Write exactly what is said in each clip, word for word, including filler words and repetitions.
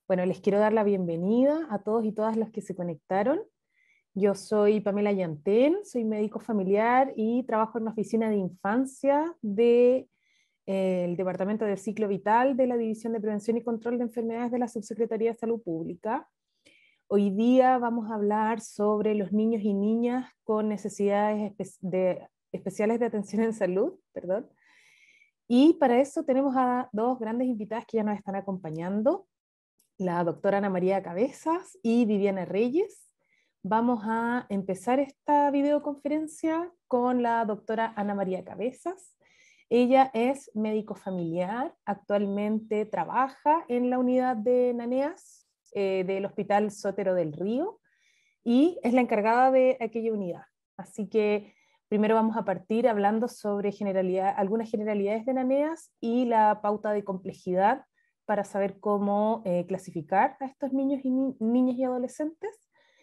Bueno, les quiero dar la bienvenida a todos y todas los que se conectaron. Yo soy Pamela Yantén, soy médico familiar y trabajo en una oficina de infancia del de, eh, Departamento del Ciclo Vital de la División de Prevención y Control de Enfermedades de la Subsecretaría de Salud Pública. Hoy día vamos a hablar sobre los niños y niñas con necesidades espe de, especiales de atención en salud, perdón. Y para eso tenemos a dos grandes invitadas que ya nos están acompañando, la doctora Ana María Cabezas y Viviana Reyes. Vamos a empezar esta videoconferencia con la doctora Ana María Cabezas. Ella es médico familiar, actualmente trabaja en la unidad de NANEAS eh, del Hospital Sotero del Río y es la encargada de aquella unidad. Así que primero vamos a partir hablando sobre generalidad, algunas generalidades de NANEAS y la pauta de complejidad para saber cómo eh, clasificar a estos niños y ni niñas y adolescentes.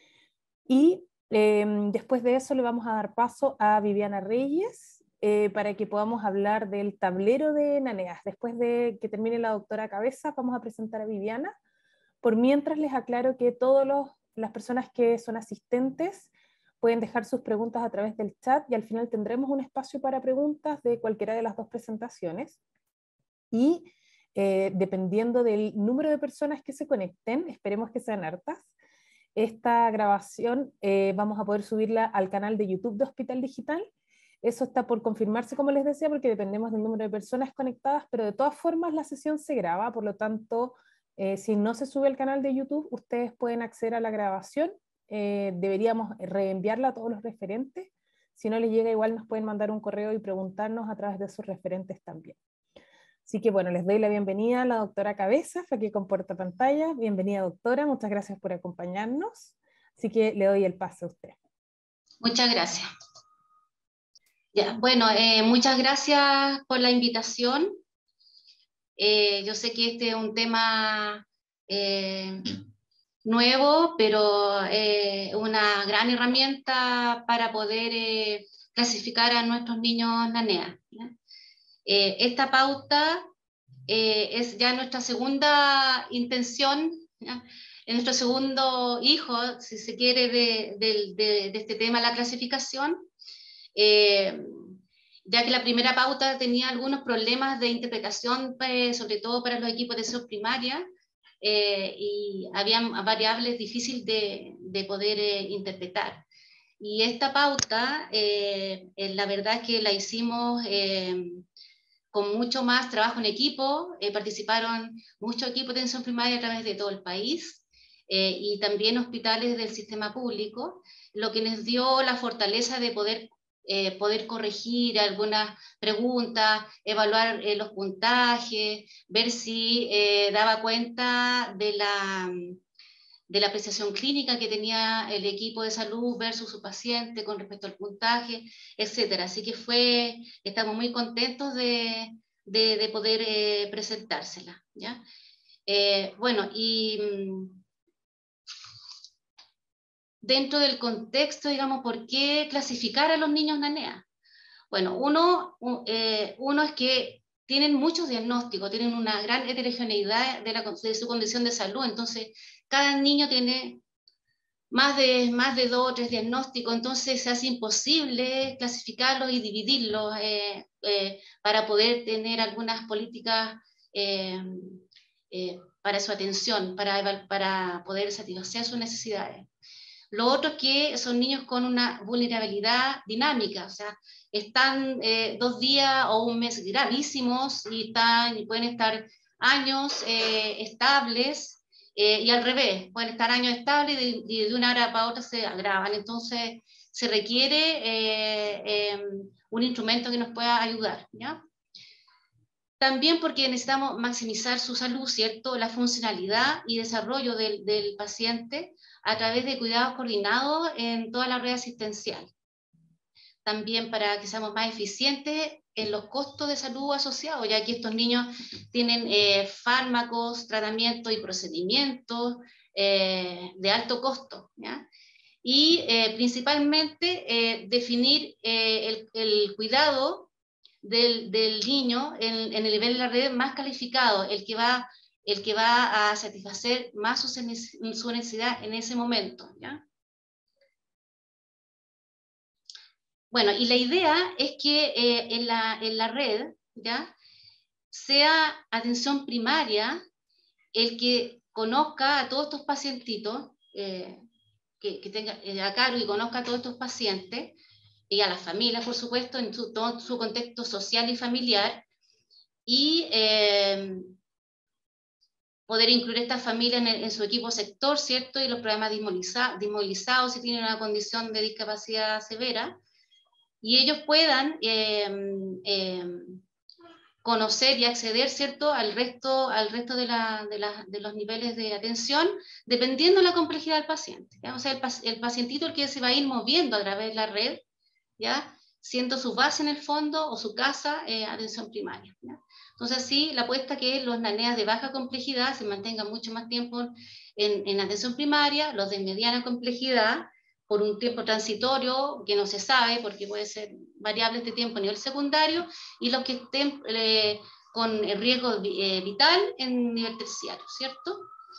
Y eh, después de eso le vamos a dar paso a Viviana Reyes eh, para que podamos hablar del tablero de NANEAS. Después de que termine la doctora Cabeza, vamos a presentar a Viviana. Por mientras les aclaro que todas las personas que son asistentes pueden dejar sus preguntas a través del chat y al final tendremos un espacio para preguntas de cualquiera de las dos presentaciones. Y Eh, dependiendo del número de personas que se conecten, esperemos que sean hartas, esta grabación eh, vamos a poder subirla al canal de YouTube de Hospital Digital. Eso está por confirmarse, como les decía, porque dependemos del número de personas conectadas, pero de todas formas la sesión se graba, por lo tanto, eh, si no se sube al canal de YouTube, ustedes pueden acceder a la grabación. Eh, deberíamos reenviarla a todos los referentes. Si no les llega, igual nos pueden mandar un correo y preguntarnos a través de sus referentes también. Así que bueno, les doy la bienvenida a la doctora Cabezas, aquí con portapantalla. Bienvenida, doctora, muchas gracias por acompañarnos. Así que le doy el paso a usted. Muchas gracias. Ya, bueno, eh, muchas gracias por la invitación. Eh, yo sé que este es un tema eh, nuevo, pero eh, una gran herramienta para poder eh, clasificar a nuestros niños NANEA. Eh, esta pauta eh, es ya nuestra segunda intención, ¿ya? Es nuestro segundo hijo, si se quiere, de, de, de, de este tema, la clasificación, eh, ya que la primera pauta tenía algunos problemas de interpretación, pues, sobre todo para los equipos de salud primaria, eh, y habían variables difíciles de, de poder eh, interpretar. Y esta pauta, eh, la verdad es que la hicimos eh, con mucho más trabajo en equipo, eh, participaron muchos equipos de atención primaria a través de todo el país, eh, y también hospitales del sistema público, lo que nos dio la fortaleza de poder, eh, poder corregir algunas preguntas, evaluar eh, los puntajes, ver si eh, daba cuenta de la de la apreciación clínica que tenía el equipo de salud versus su paciente con respecto al puntaje, etcétera. Así que fue, estamos muy contentos de, de, de poder eh, presentársela, ¿ya? Eh, bueno, y dentro del contexto, digamos, ¿por qué clasificar a los niños NANEA? Bueno, uno, eh, uno es que tienen muchos diagnósticos, tienen una gran heterogeneidad de, la, de su condición de salud, entonces cada niño tiene más de, más de dos o tres diagnósticos, entonces se hace imposible clasificarlos y dividirlos eh, eh, para poder tener algunas políticas eh, eh, para su atención, para, para poder satisfacer sus necesidades. Lo otro es que son niños con una vulnerabilidad dinámica, o sea, están eh, dos días o un mes gravísimos y, están, y pueden estar años eh, estables, eh, y al revés, pueden estar años estables y de, y de una hora para otra se agravan. Entonces, se requiere eh, eh, un instrumento que nos pueda ayudar, ¿ya? También porque necesitamos maximizar su salud, ¿cierto? La funcionalidad y desarrollo del, del paciente a través de cuidados coordinados en toda la red asistencial. También para que seamos más eficientes en los costos de salud asociados, ya que estos niños tienen eh, fármacos, tratamientos y procedimientos eh, de alto costo, ¿ya? Y eh, principalmente eh, definir eh, el, el cuidado del, del niño en, en el nivel de la red más calificado, el que va el que va a satisfacer más su, su necesidad en ese momento, ¿ya? Bueno, y la idea es que eh, en, la, en la red, ¿ya?, sea atención primaria el que conozca a todos estos pacientitos, eh, que, que tenga a cargo y conozca a todos estos pacientes, y a las familias, por supuesto, en su, todo su contexto social y familiar, y eh, poder incluir a estas familias en, en su equipo sector, ¿cierto? Y los programas de inmovilizados, de inmovilizados si tienen una condición de discapacidad severa, y ellos puedan eh, eh, conocer y acceder, ¿cierto?, al resto, al resto de, la, de, la, de los niveles de atención, dependiendo de la complejidad del paciente, ¿ya? O sea, el, el pacientito el que se va a ir moviendo a través de la red, ¿ya?, siendo su base en el fondo o su casa, eh, atención primaria, ¿ya? Entonces, sí, la apuesta que los NANEAS de baja complejidad se mantengan mucho más tiempo en, en atención primaria, los de mediana complejidad, por un tiempo transitorio que no se sabe, porque puede ser variable este tiempo a nivel secundario, y los que estén eh, con riesgo eh, vital en nivel terciario, ¿cierto?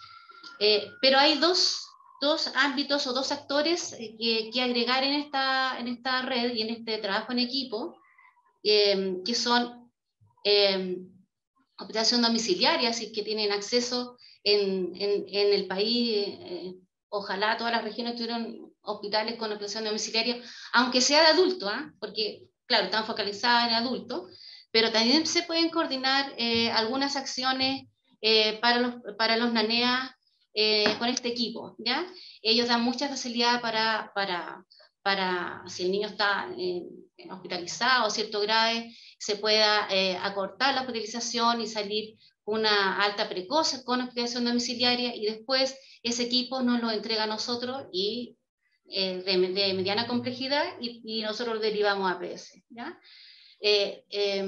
Eh, pero hay dos, dos ámbitos o dos actores que, que agregar en esta, en esta red y en este trabajo en equipo, eh, que son eh, hospitalización domiciliaria, así que tienen acceso en, en, en el país, eh, ojalá todas las regiones tuvieran hospitales con hospitalización domiciliaria, aunque sea de adulto, ¿eh? Porque, claro, están focalizadas en adultos, pero también se pueden coordinar eh, algunas acciones eh, para, los, para los NANEAS eh, con este equipo, ¿ya? Ellos dan mucha facilidad para, para, para si el niño está eh, hospitalizado o cierto grave, se pueda eh, acortar la hospitalización y salir una alta precoz con hospitalización domiciliaria, y después ese equipo nos lo entrega a nosotros y eh, de, de mediana complejidad, y, y nosotros lo derivamos a P S, ¿ya? Eh, eh,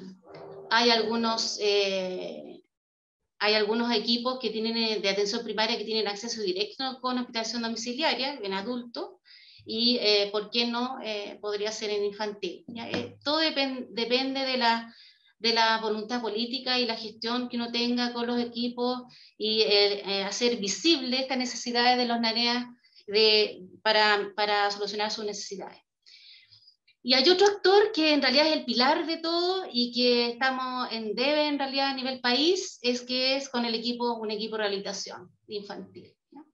hay algunos eh, hay algunos equipos que tienen de atención primaria que tienen acceso directo con hospitalización domiciliaria en adultos, y eh, por qué no eh, podría ser en infantil, ¿ya? Eh, todo depend, depende de la, de la voluntad política y la gestión que uno tenga con los equipos, y eh, eh, hacer visible estas necesidades de los NANEAS de, para, para solucionar sus necesidades. Y hay otro actor que en realidad es el pilar de todo y que estamos en debe en realidad a nivel país, es que es con el equipo, un equipo de rehabilitación infantil, ¿ya?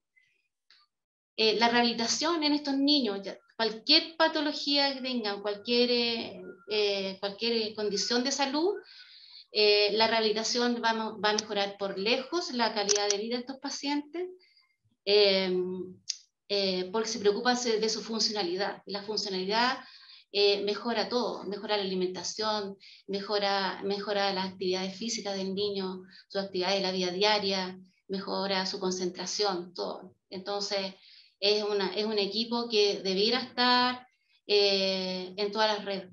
Eh, la rehabilitación en estos niños, ya, cualquier patología que tengan, cualquier, eh, eh, cualquier condición de salud, eh, la rehabilitación va, va a mejorar por lejos la calidad de vida de estos pacientes, eh, eh, porque se preocupa de su funcionalidad. La funcionalidad eh, mejora todo, mejora la alimentación, mejora, mejora las actividades físicas del niño, sus actividades de la vida diaria, mejora su concentración, todo. Entonces, es, una, es un equipo que debiera estar eh, en todas las redes.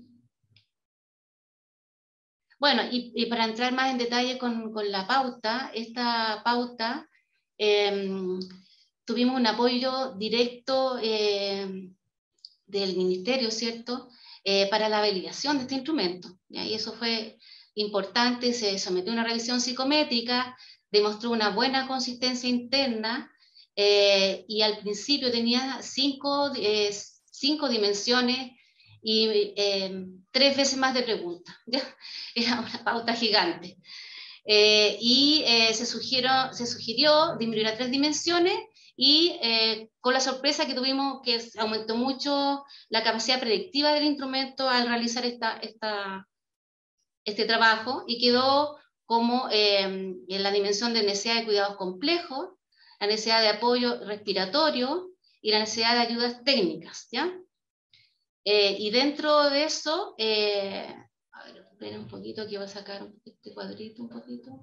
Bueno, y, y para entrar más en detalle con, con la pauta, esta pauta, eh, tuvimos un apoyo directo eh, del ministerio, ¿cierto?, eh, para la validación de este instrumento, ¿ya? Y eso fue importante, se sometió a una revisión psicométrica, demostró una buena consistencia interna, eh, y al principio tenía cinco, eh, cinco dimensiones y eh, tres veces más de preguntas, ¿ya? Era una pauta gigante. Eh, y eh, se, sugirió, se sugirió disminuir a tres dimensiones, y eh, con la sorpresa que tuvimos que aumentó mucho la capacidad predictiva del instrumento al realizar esta, esta, este trabajo, y quedó como eh, en la dimensión de necesidad de cuidados complejos, la necesidad de apoyo respiratorio y la necesidad de ayudas técnicas, ¿ya? Eh, y dentro de eso, eh, a ver, espera un poquito que voy a sacar este cuadrito un poquito.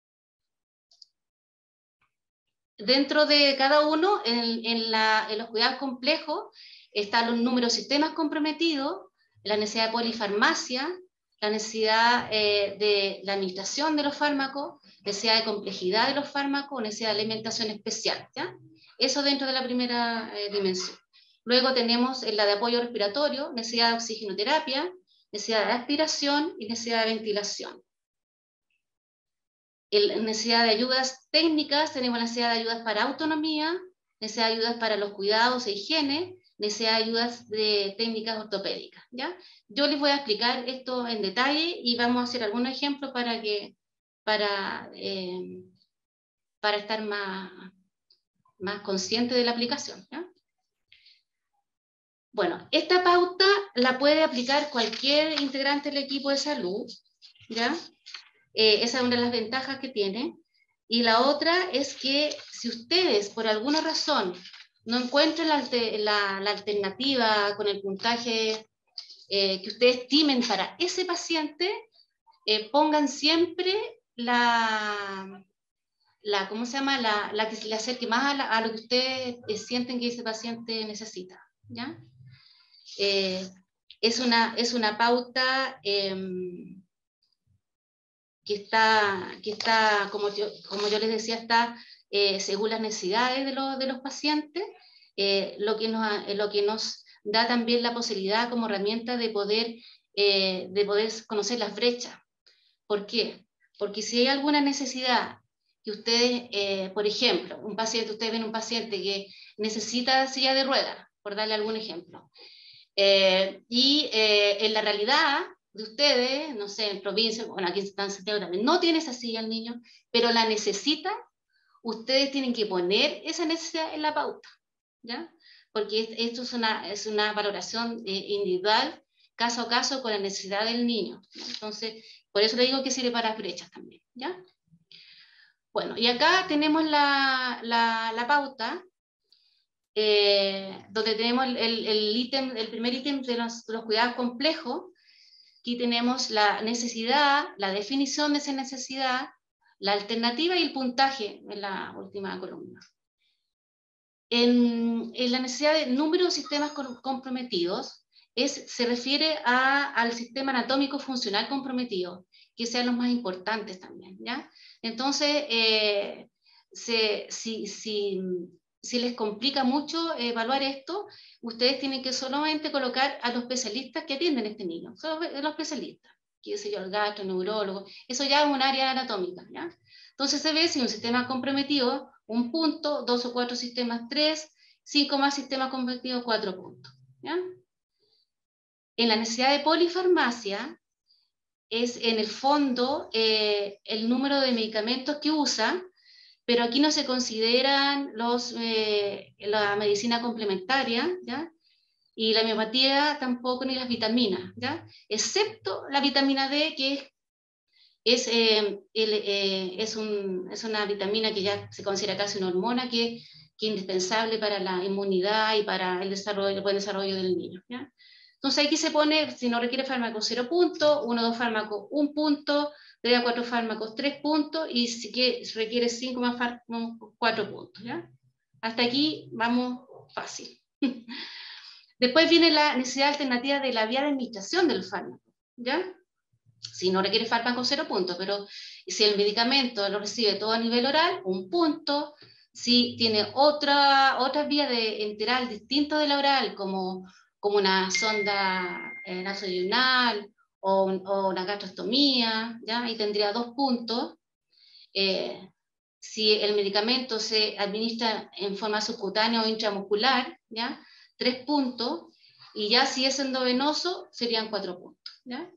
Dentro de cada uno, en, en, la, en los cuidados complejos, están los números de sistemas comprometidos, la necesidad de polifarmacia, la necesidad eh, de la administración de los fármacos, necesidad de complejidad de los fármacos, necesidad de alimentación especial, ¿ya? Eso dentro de la primera eh, dimensión. Luego tenemos la de apoyo respiratorio, necesidad de oxigenoterapia, necesidad de aspiración y necesidad de ventilación. el, necesidad de ayudas técnicas, tenemos necesidad de ayudas para autonomía, necesidad de ayudas para los cuidados e higiene, necesidad de ayudas de técnicas ortopédicas, ¿ya? Yo les voy a explicar esto en detalle y vamos a hacer algunos ejemplos para, que, para, eh, para estar más, más consciente de la aplicación, ¿ya? Bueno, esta pauta la puede aplicar cualquier integrante del equipo de salud, ¿ya? Eh, esa es una de las ventajas que tiene. Y la otra es que si ustedes, por alguna razón, no encuentran la, la, la alternativa con el puntaje eh, que ustedes estimen para ese paciente, eh, pongan siempre la, la, ¿cómo se llama? La, la que se le acerque más a, la, a lo que ustedes eh, sienten que ese paciente necesita, ¿ya? Eh, es, una, es una pauta eh, que está, que está como, yo, como yo les decía, está eh, según las necesidades de, lo, de los pacientes, eh, lo, que nos, eh, lo que nos da también la posibilidad como herramienta de poder, eh, de poder conocer las brechas. ¿Por qué? Porque si hay alguna necesidad que ustedes, eh, por ejemplo, un paciente, ustedes ven un paciente que necesita silla de ruedas, por darle algún ejemplo, Eh, y eh, en la realidad de ustedes, no sé, en provincia, bueno, aquí en Santiago también, no tiene esa silla el niño, pero la necesita, ustedes tienen que poner esa necesidad en la pauta, ¿ya? Porque esto es una, es una valoración eh, individual, caso a caso, con la necesidad del niño, ¿ya? Entonces, por eso le digo que sirve para las brechas también, ¿ya? Bueno, y acá tenemos la, la, la pauta, Eh, donde tenemos el, el, ítem, el primer ítem de los, de los cuidados complejos. Aquí tenemos la necesidad, la definición de esa necesidad, la alternativa y el puntaje en la última columna. En, en la necesidad de número de sistemas comprometidos, es, se refiere a, al sistema anatómico funcional comprometido, que sean los más importantes también, ¿ya? Entonces, eh, se, si, si, si les complica mucho evaluar esto, ustedes tienen que solamente colocar a los especialistas que atienden a este niño, solo los especialistas, qué sé yo, el gastro, el neurólogo, eso ya es un área anatómica, ¿ya? Entonces se ve si un sistema comprometido, un punto, dos o cuatro sistemas, tres, cinco más sistemas comprometidos, cuatro puntos, ¿ya? En la necesidad de polifarmacia, es en el fondo eh, el número de medicamentos que usa, pero aquí no se consideran los, eh, la medicina complementaria, ¿ya? Y la homeopatía tampoco, ni las vitaminas, ¿ya? Excepto la vitamina D, que es, es, eh, el, eh, es, un, es una vitamina que ya se considera casi una hormona, que, que es indispensable para la inmunidad y para el, desarrollo, el buen desarrollo del niño, ¿ya? Entonces aquí se pone, si no requiere fármaco, cero puntos, uno o dos fármacos, un punto, tres a cuatro fármacos, tres puntos, y si requiere cinco más fármacos, cuatro puntos, ¿ya? Hasta aquí vamos fácil. Después viene la necesidad alternativa de la vía de administración del fármaco, ¿ya? Si no requiere fármaco, cero puntos, pero si el medicamento lo recibe todo a nivel oral, un punto. Si tiene otra, otra vía de enteral distinta de la oral, como como una sonda eh, nasoyunal o, o una gastrostomía, ¿ya? Ahí tendría dos puntos. Eh, si el medicamento se administra en forma subcutánea o intramuscular, ¿ya? Tres puntos. Y ya si es endovenoso, serían cuatro puntos, ¿ya?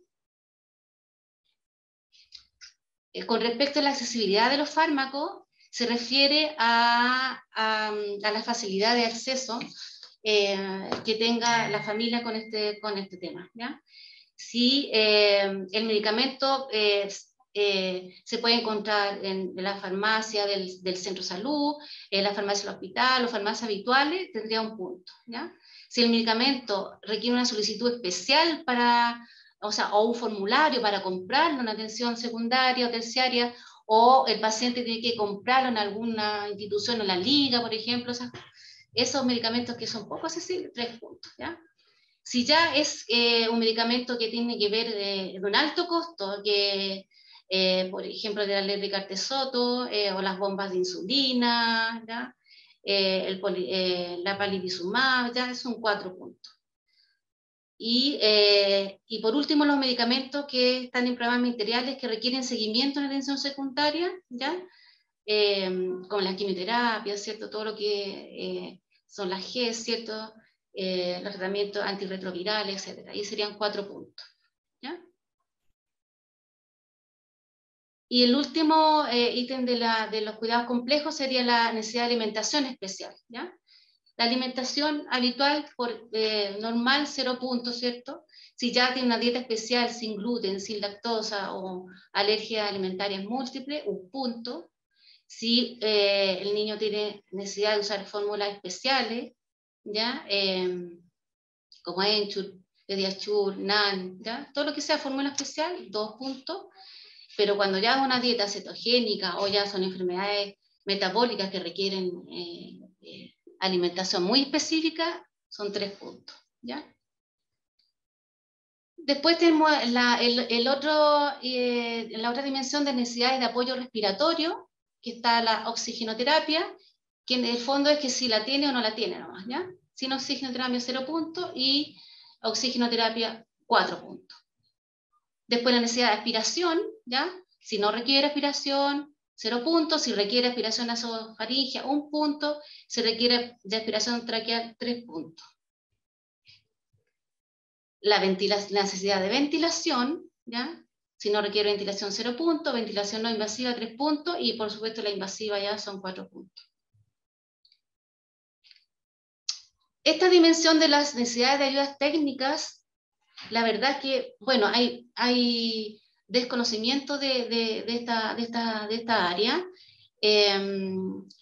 Eh, con respecto a la accesibilidad de los fármacos, se refiere a, a, a la facilidad de acceso Eh, que tenga la familia con este, con este tema, ¿ya? Si eh, el medicamento eh, eh, se puede encontrar en, en la farmacia del, del centro de salud, en la farmacia del hospital o farmacias habituales, tendría un punto, ¿ya? Si el medicamento requiere una solicitud especial para, o sea, o un formulario para comprarlo en una atención secundaria o terciaria, o el paciente tiene que comprarlo en alguna institución, en la liga, por ejemplo, o sea, esos medicamentos que son poco accesibles, tres puntos, ¿ya? Si ya es eh, un medicamento que tiene que ver de, de un alto costo, que eh, por ejemplo de la ley de Cartesoto, eh, o las bombas de insulina, ¿ya? Eh, el poli, eh, la palivizumab, ya son cuatro puntos. Y, eh, y por último, los medicamentos que están en programas ministeriales que requieren seguimiento en atención secundaria, ¿ya? Eh, como la quimioterapia, ¿cierto? Todo lo que eh, son las G E S, ¿cierto? Eh, los tratamientos antirretrovirales, etcétera. Ahí serían cuatro puntos, ¿ya? Y el último eh, ítem de, la, de los cuidados complejos sería la necesidad de alimentación especial, ¿ya? La alimentación habitual, por, eh, normal, cero puntos, ¿cierto? Si ya tiene una dieta especial sin gluten, sin lactosa o alergias alimentarias múltiples, un punto. Si eh, el niño tiene necesidad de usar fórmulas especiales, ¿ya? Eh, como Ensure, Pediasure, Nan, ¿ya? Todo lo que sea fórmula especial, dos puntos. Pero cuando ya es una dieta cetogénica o ya son enfermedades metabólicas que requieren eh, eh, alimentación muy específica, son tres puntos, ¿ya? Después tenemos la, el, el otro, eh, la otra dimensión de necesidades de apoyo respiratorio, que está la oxigenoterapia, que en el fondo es que si la tiene o no la tiene nomás, ¿ya? Sin oxigenoterapia, cero puntos, y oxigenoterapia, cuatro puntos. Después la necesidad de aspiración, ¿ya? Si no requiere aspiración, cero puntos. Si requiere aspiración nasofaringia, un punto. Si requiere de aspiración traqueal, tres puntos. La, la necesidad de ventilación, ¿ya? Si no requiere ventilación, cero puntos. Ventilación no invasiva, tres puntos. Y por supuesto la invasiva ya son cuatro puntos. Esta dimensión de las necesidades de ayudas técnicas, la verdad que, bueno, hay, hay desconocimiento de, de, de, esta, de, esta, de esta área. Eh,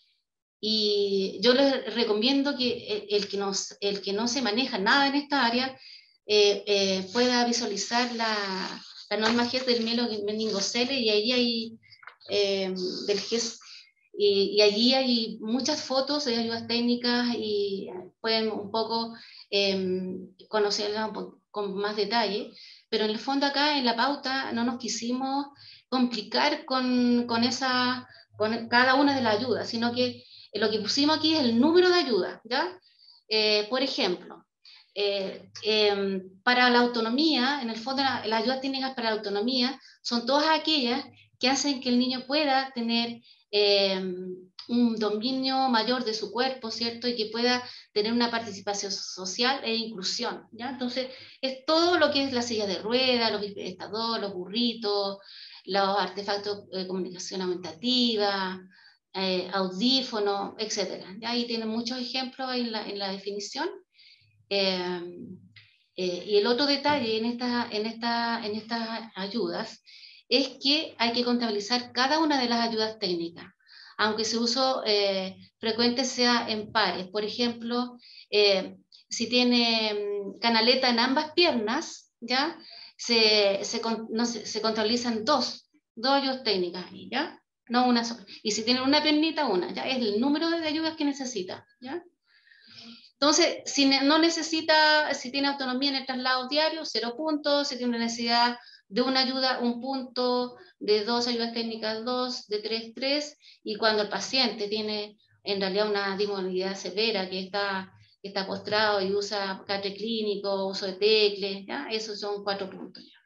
y yo les recomiendo que el, el, que nos, el que no se maneja nada en esta área eh, eh, pueda visualizar la, la norma G E S del mielomeningocele, y ahí hay eh, del G E S, y, y allí hay muchas fotos de ayudas técnicas y pueden un poco eh, conocerlas un poco con más detalle, pero en el fondo acá en la pauta no nos quisimos complicar con, con, esa, con cada una de las ayudas, sino que lo que pusimos aquí es el número de ayudas, ¿ya? Eh, por ejemplo, eh, eh, para la autonomía, en el fondo las la ayudas técnicas para la autonomía son todas aquellas que hacen que el niño pueda tener eh, un dominio mayor de su cuerpo, ¿cierto? Y que pueda tener una participación social e inclusión, ¿ya? Entonces, es todo lo que es la silla de ruedas, los bipedestadores, los burritos, los artefactos de comunicación aumentativa, eh, audífonos, etcétera. ¿Ya? Ahí tienen muchos ejemplos en la, en la definición. Eh, eh, y el otro detalle en, esta, en, esta, en estas ayudas es que hay que contabilizar cada una de las ayudas técnicas, aunque su uso eh, frecuente sea en pares. Por ejemplo, eh, si tiene canaleta en ambas piernas, ¿ya? Se, se, no, se, se contabilizan dos, dos ayudas técnicas ahí, ¿ya? No una sola. Y si tiene una piernita, una, ¿ya? Es el número de ayudas que necesita, ¿ya? Entonces, si no necesita, si tiene autonomía en el traslado diario, cero puntos. Si tiene necesidad de una ayuda, un punto. De dos ayudas técnicas, dos. De tres, tres. Y cuando el paciente tiene en realidad una dismovilidad severa, que está, que está postrado y usa catre clínico, uso de tecles, ¿ya? Esos son cuatro puntos. ¿Ya?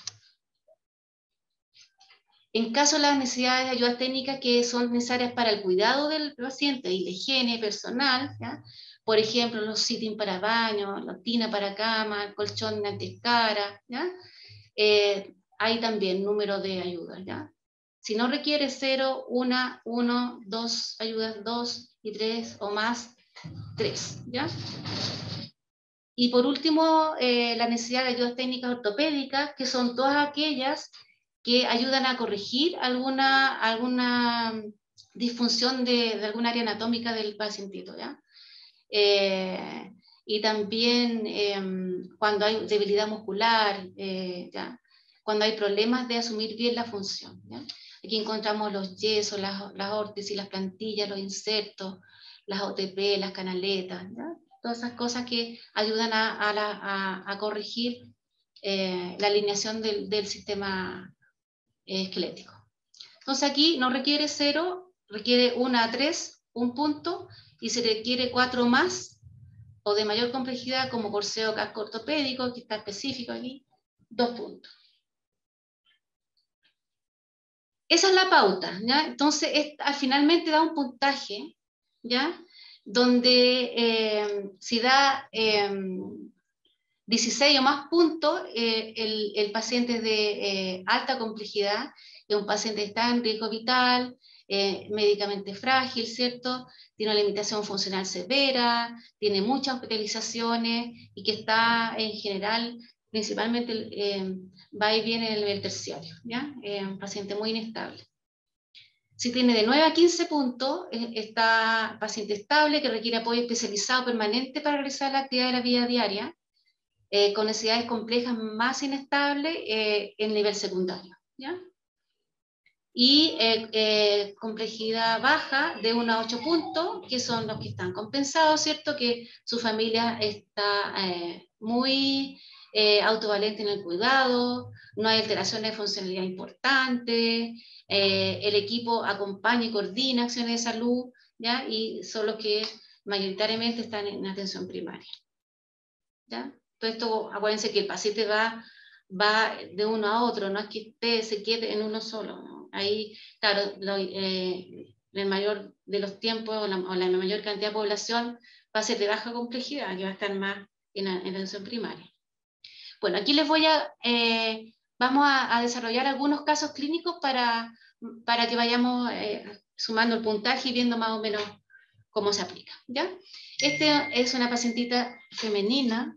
En caso de las necesidades de ayudas técnicas que son necesarias para el cuidado del paciente y la higiene personal, ¿ya? Por ejemplo, los sitting para baño, la tina para cama, el colchón antiescara, ¿ya? Eh, hay también número de ayudas, ¿ya? Si no requiere cero, una, uno, dos ayudas, dos y tres o más, tres, ¿ya? Y por último, eh, la necesidad de ayudas técnicas ortopédicas, que son todas aquellas que ayudan a corregir alguna, alguna disfunción de, de algún área anatómica del pacientito, ¿ya? Eh, y también eh, cuando hay debilidad muscular, eh, ¿ya? Cuando hay problemas de asumir bien la función, ¿ya? Aquí encontramos los yesos, las, las órtesis, las plantillas, los insertos, las O T P, las canaletas, ¿ya? Todas esas cosas que ayudan a, a, la, a, a corregir eh, la alineación del, del sistema eh, esquelético. Entonces aquí no requiere cero, requiere una a tres, un punto, y se requiere cuatro más, o de mayor complejidad, como corseo casco ortopédico, que está específico aquí, dos puntos. Esa es la pauta, ¿ya? Entonces, es, finalmente da un puntaje, ¿ya? Donde eh, si da eh, dieciséis o más puntos, eh, el, el paciente es de eh, alta complejidad, es un paciente que está en riesgo vital, eh, médicamente frágil, ¿cierto? Tiene una limitación funcional severa, tiene muchas hospitalizaciones y que está en general, principalmente eh, va y viene en el nivel terciario, ¿ya? Eh, un paciente muy inestable. Si tiene de nueve a quince puntos, está paciente estable que requiere apoyo especializado permanente para realizar la actividad de la vida diaria, eh, con necesidades complejas más inestables eh, en nivel secundario, ¿ya? Y eh, eh, complejidad baja de uno a ocho puntos, que son los que están compensados, ¿cierto? Que su familia está eh, muy eh, autovalente en el cuidado, no hay alteraciones de funcionalidad importantes, eh, el equipo acompaña y coordina acciones de salud, ¿ya? Y son los que mayoritariamente están en atención primaria, ¿ya? Todo esto, acuérdense que el paciente va, va de uno a otro, no es que esté, se quede en uno solo, ¿no? Ahí, claro, lo, eh, el mayor de los tiempos o la, o la mayor cantidad de población va a ser de baja complejidad, que va a estar más en, en atención primaria. Bueno, aquí les voy a, eh, vamos a, a desarrollar algunos casos clínicos para, para que vayamos eh, sumando el puntaje y viendo más o menos cómo se aplica, ¿ya? Esta es una pacientita femenina,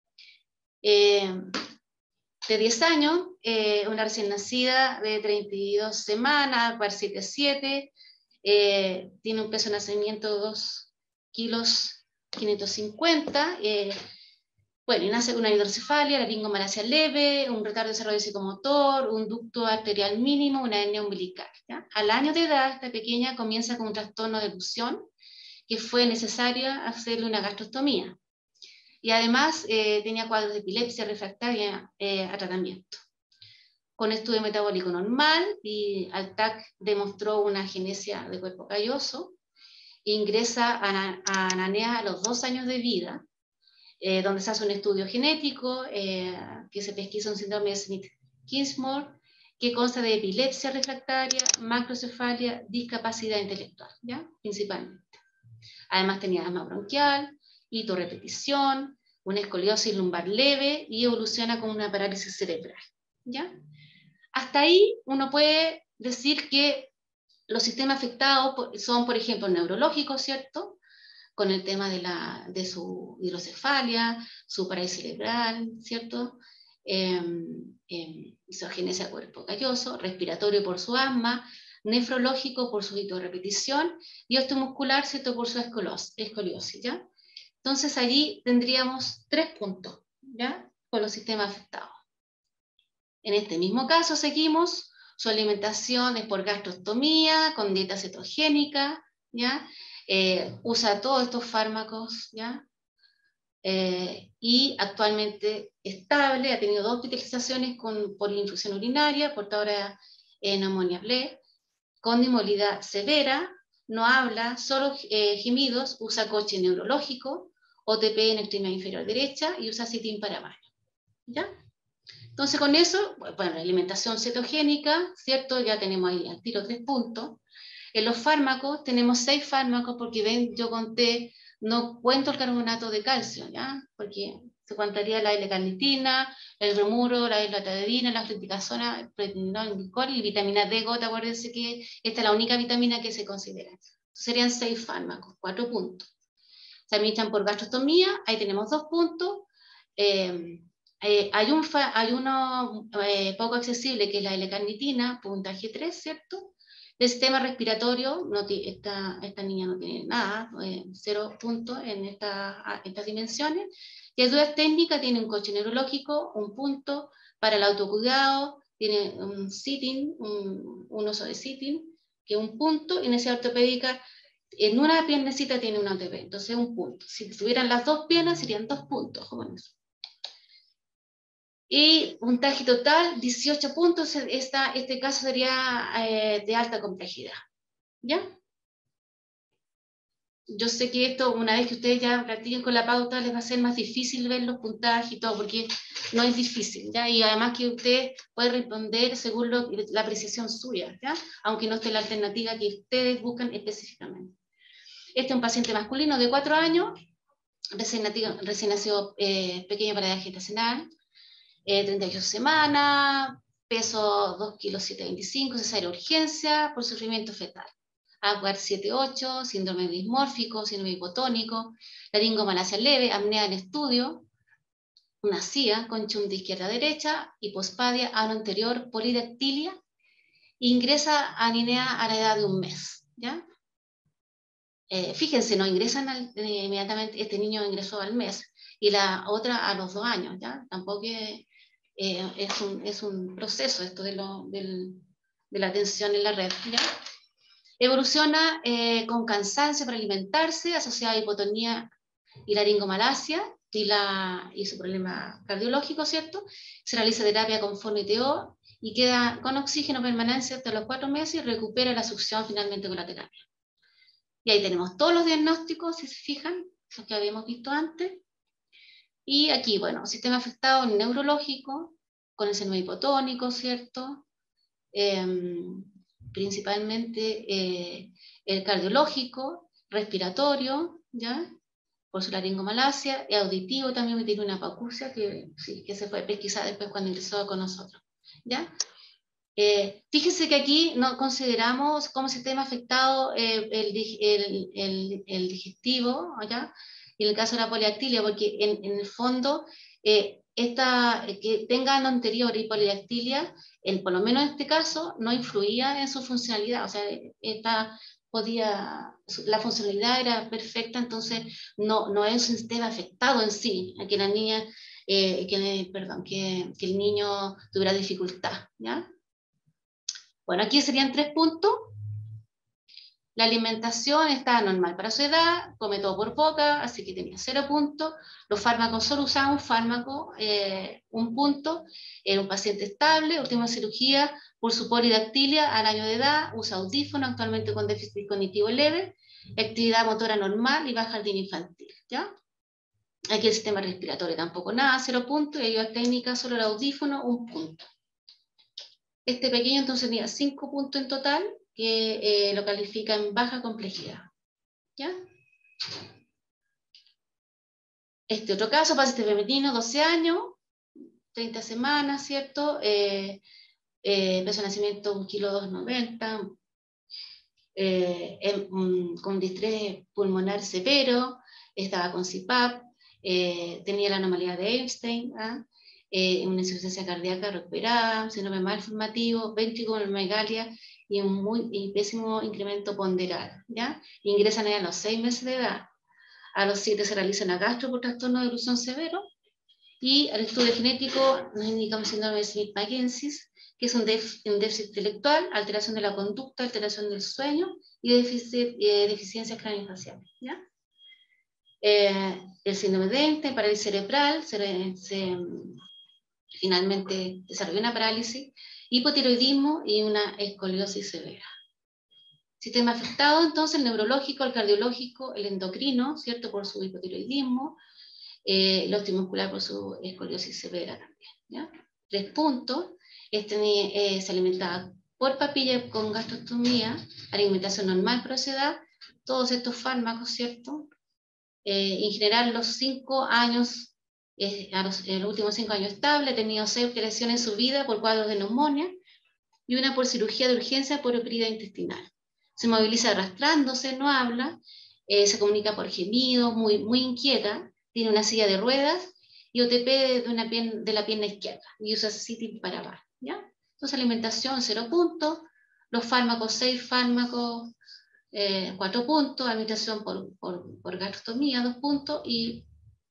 Eh, de diez años, eh, una recién nacida de treinta y dos semanas, par siete siete, eh, tiene un peso de nacimiento de dos kilos quinientos cincuenta, eh, bueno, y nace con una hidrocefalia, laringomalacia leve, un retardo de desarrollo psicomotor, un ducto arterial mínimo, una hernia umbilical, ¿ya? Al año de edad, esta pequeña comienza con un trastorno de elusión que fue necesaria hacerle una gastrostomía. Y además eh, tenía cuadros de epilepsia refractaria eh, a tratamiento. Con estudio metabólico normal, y al T A C demostró una agenesia de cuerpo calloso, ingresa a, a Ananea a los dos años de vida, eh, donde se hace un estudio genético, eh, que se pesquisa un síndrome de Smith-Kinsmore, que consta de epilepsia refractaria, macrocefalia, discapacidad intelectual, ¿ya? Principalmente. Además tenía asma bronquial, hitorrepetición, una escoliosis lumbar leve y evoluciona con una parálisis cerebral, ¿ya? Hasta ahí uno puede decir que los sistemas afectados son, por ejemplo, neurológicos, ¿cierto? Con el tema de, la, de su hidrocefalia, su parálisis cerebral, ¿cierto? Eh, eh, isogenesia cuerpo calloso, respiratorio por su asma, nefrológico por su hitorrepetición y osteomuscular, ¿cierto? Por su escoliosis, ¿ya? Entonces allí tendríamos tres puntos, ¿ya? Con los sistemas afectados. En este mismo caso seguimos, su alimentación es por gastrostomía, con dieta cetogénica, ¿ya? Eh, usa todos estos fármacos, ¿ya? Eh, y actualmente estable, ha tenido dos hospitalizaciones con, por infusión urinaria, portadora de neumonía B L E, con inmovilidad severa, no habla, solo eh, gemidos, usa coche neurológico, O T P en extremidad inferior derecha y usa citin para baño, ¿ya? Entonces con eso, bueno, alimentación cetogénica, ¿cierto? Ya tenemos ahí al tiro tres puntos. En los fármacos tenemos seis fármacos porque ven, yo conté, no cuento el carbonato de calcio, ¿ya? Porque se contaría la L-carnitina, el bromuro, la islatadina, la fluticasona, el prednisol, glicol y vitamina D gota. Acuérdense que esta es la única vitamina que se considera. Serían seis fármacos, cuatro puntos. Se administran por gastrostomía, ahí tenemos dos puntos. Eh, eh, hay, un hay uno eh, poco accesible que es la L-carnitina, puntaje tres, ¿cierto? El sistema respiratorio, no esta, esta niña no tiene nada, eh, cero puntos en esta, estas dimensiones. Y ayudas técnicas, tiene un coche neurológico, un punto. Para el autocuidado, tiene un sitting, un, un uso de sitting, que es un punto. Y necesidad ortopédica, en una piernecita tiene una O T P, entonces un punto. Si tuvieran las dos piernas, serían dos puntos, jóvenes. Y puntaje total, dieciocho puntos. Esta, este caso sería eh, de alta complejidad, ¿ya? yo sé que esto, una vez que ustedes ya practiquen con la pauta, les va a ser más difícil ver los puntajes y todo, porque no es difícil, ¿ya? Y además que usted puede responder según lo, la apreciación suya, ¿ya? Aunque no esté la alternativa que ustedes buscan específicamente. Este es un paciente masculino de cuatro años, recién, nativo, recién nacido, eh, pequeño para edad gestacional, eh, treinta y ocho semanas, peso dos kilos siete veinticinco, cesárea urgencia por sufrimiento fetal. Aguar siete ocho, síndrome dismórfico, síndrome hipotónico, laringomalacia leve, apnea en estudio, una C I A con chum de izquierda a derecha, hipospadia, ano anterior, polidactilia, ingresa a Ninea a la edad de un mes, ¿ya? Eh, fíjense, no ingresan al, eh, inmediatamente, este niño ingresó al mes, y la otra a los dos años, ¿ya? Tampoco es, eh, es, un, es un proceso esto de, lo, del, de la atención en la red, ¿ya? Evoluciona eh, con cansancio para alimentarse, asociada a hipotonía y laringomalacia, y, la, y su problema cardiológico, ¿cierto? Se realiza terapia con forniteo y queda con oxígeno permanencia hasta los cuatro meses y recupera la succión finalmente con la terapia. Y ahí tenemos todos los diagnósticos, si se fijan, los que habíamos visto antes. Y aquí, bueno, sistema afectado neurológico, con el síndrome hipotónico, ¿cierto? Eh, principalmente eh, el cardiológico, respiratorio, ¿ya? Por su laringomalacia, y auditivo también tiene una apacusia que, sí, que se fue pesquisar después cuando ingresó con nosotros, ¿ya? Eh, fíjense que aquí no consideramos como sistema afectado eh, el, el, el, el digestivo, ¿ya? Y en el caso de la poliactilia, porque en, en el fondo, eh, esta, que tenga ano anterior y polidactilia, en, por lo menos en este caso, no influía en su funcionalidad, o sea, esta podía, la funcionalidad era perfecta, entonces no, no es un sistema afectado en sí, a que la niña, eh, que, perdón, que, que el niño tuviera dificultad, ¿ya? Bueno, aquí serían tres puntos. La alimentación está normal para su edad, come todo por boca, así que tenía cero puntos. Los fármacos, solo usaba un fármaco, eh, un punto. Era un paciente estable, última cirugía por su polidactilia al año de edad, usa audífono, actualmente con déficit cognitivo leve, actividad motora normal y baja jardín infantil, ¿ya? Aquí el sistema respiratorio tampoco nada, cero puntos, y ayuda técnica, solo el audífono, un punto. Este pequeño entonces tenía cinco puntos en total, que eh, lo califica en baja complejidad, ¿ya? Este otro caso, paciente femenino, doce años, treinta semanas, ¿cierto? Eh, eh, peso de nacimiento un kilo dos noventa, eh, eh, um, con distrés pulmonar severo, estaba con C P A P, eh, tenía la anomalía de Einstein, ¿ah? eh, una insuficiencia cardíaca recuperada, síndrome malformativo, ventriculomegalia y un muy y pésimo incremento ponderal, ¿ya? Ingresan a los seis meses de edad. A los siete se realiza una gastro por trastorno de oclusión severo, y al estudio genético nos indicamos síndrome de Smith-Magenis, que es un, def, un déficit intelectual, alteración de la conducta, alteración del sueño y deficit, eh, deficiencias craneofaciales, ¿ya? Eh, el síndrome de Einstein, parálisis cerebral, se, se, finalmente desarrolló una parálisis, hipotiroidismo y una escoliosis severa. Sistema afectado, entonces, el neurológico, el cardiológico, el endocrino, ¿cierto? Por su hipotiroidismo, eh, el osteomuscular por su escoliosis severa también, ¿ya? Tres puntos, este eh, se alimentaba por papilla con gastrostomía, alimentación normal por esa edad, todos estos fármacos, ¿cierto? Eh, en general, los cinco años, eh, a los, en los últimos cinco años estable, ha tenido seis operaciones en su vida por cuadros de neumonía y una por cirugía de urgencia por herida intestinal. Se moviliza arrastrándose, no habla, eh, se comunica por gemidos, muy, muy inquieta, tiene una silla de ruedas y O T P de, una pierna, de la pierna izquierda y usa sitting para abajo, ¿ya? Entonces alimentación cero puntos, los fármacos seis fármacos, eh, cuatro puntos, administración por, por, por gastrostomía dos puntos y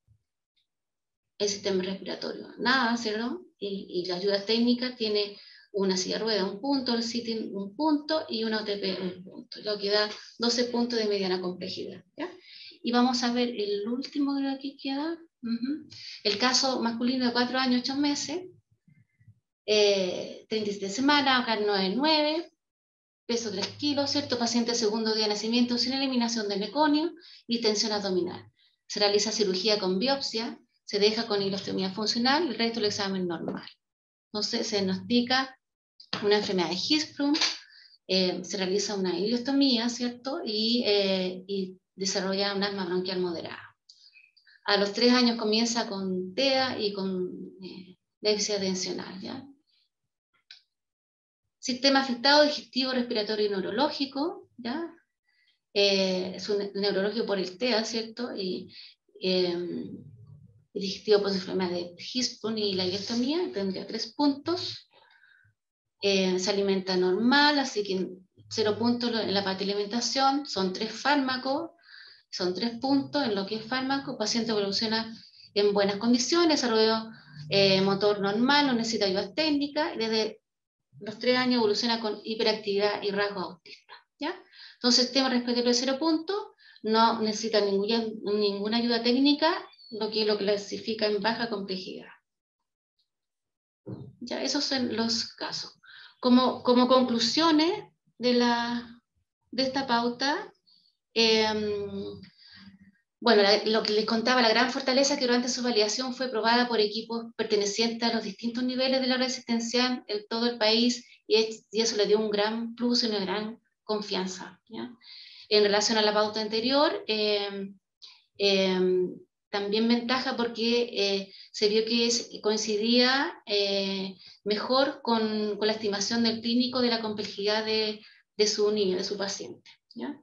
el sistema respiratorio nada, ¿cierto? Y, y la ayuda técnica tiene una silla de rueda un punto, el sitting un punto y una O T P un punto, lo que da doce puntos de mediana complejidad, ¿ya? Y vamos a ver el último que aquí queda, uh-huh. El caso masculino de cuatro años, ocho meses, eh, treinta y siete semanas, acá nueve nueve, peso tres kilos, ¿cierto? Paciente segundo día de nacimiento sin eliminación de meconio y tensión abdominal. Se realiza cirugía con biopsia, se deja con hilostomía funcional, el resto del examen normal. Entonces se diagnostica una enfermedad de Hirschsprung, eh, se realiza una hilostomía, ¿cierto? Y, eh, y desarrolla un asma bronquial moderada. A los tres años comienza con T E A y con eh, déficit atencional, ¿ya? Sistema afectado digestivo, respiratorio y neurológico, ¿ya? Eh, es un neurológico por el T E A, ¿cierto? Y eh, digestivo por enfermedad de Hirschsprung y la hilostomía, tendría tres puntos. Eh, se alimenta normal, así que cero puntos en la parte de alimentación, son tres fármacos, son tres puntos en lo que es fármaco, el paciente evoluciona en buenas condiciones, desarrollo eh, motor normal, no necesita ayuda técnica, desde los tres años evoluciona con hiperactividad y rasgos autistas, ¿ya? Entonces, tema respiratorio de cero puntos, no necesita ninguna, ninguna ayuda técnica, lo que lo clasifica en baja complejidad. Ya, esos son los casos. Como, como conclusiones de, la, de esta pauta, eh, bueno, la, lo que les contaba, la gran fortaleza que durante su validación fue probada por equipos pertenecientes a los distintos niveles de la red asistencial en todo el país, y, es, y eso le dio un gran plus y una gran confianza, ¿ya? En relación a la pauta anterior, eh, eh, también ventaja porque eh, se vio que es, coincidía eh, mejor con, con la estimación del clínico de la complejidad de, de su niño, de su paciente, ¿ya?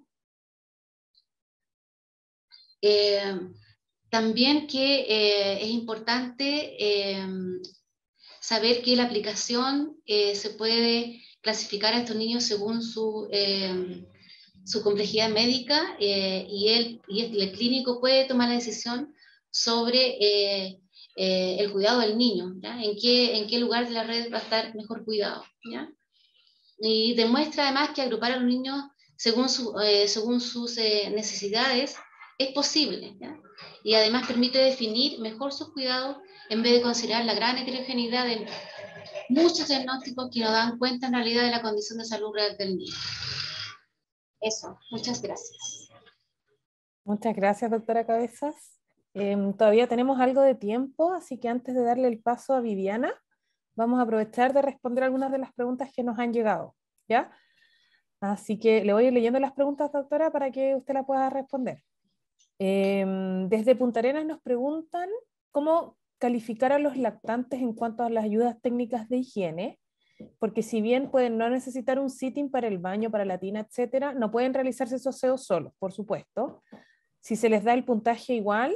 Eh, también que eh, es importante eh, saber que la aplicación eh, se puede clasificar a estos niños según su, eh, su complejidad médica eh, y, él, y el clínico puede tomar la decisión sobre eh, eh, el cuidado del niño, ¿ya? ¿En qué, en qué lugar de la red va a estar mejor cuidado, ¿ya? Y demuestra además que agrupar a los niños según, su, eh, según sus eh, necesidades es posible, ¿ya? Y además permite definir mejor sus cuidados en vez de considerar la gran heterogeneidad de muchos diagnósticos que nos dan cuenta en realidad de la condición de salud real del niño. Eso, muchas gracias. Muchas gracias, doctora Cabezas. Eh, todavía tenemos algo de tiempo, así que antes de darle el paso a Viviana, vamos a aprovechar de responder algunas de las preguntas que nos han llegado, ¿ya? Así que le voy a ir leyendo las preguntas, doctora, para que usted la pueda responder. Eh, desde Punta Arenas nos preguntan cómo calificar a los lactantes en cuanto a las ayudas técnicas de higiene, porque si bien pueden no necesitar un sitting para el baño, para la tina, etcétera, no pueden realizarse esos aseos solos, por supuesto. Si se les da el puntaje igual.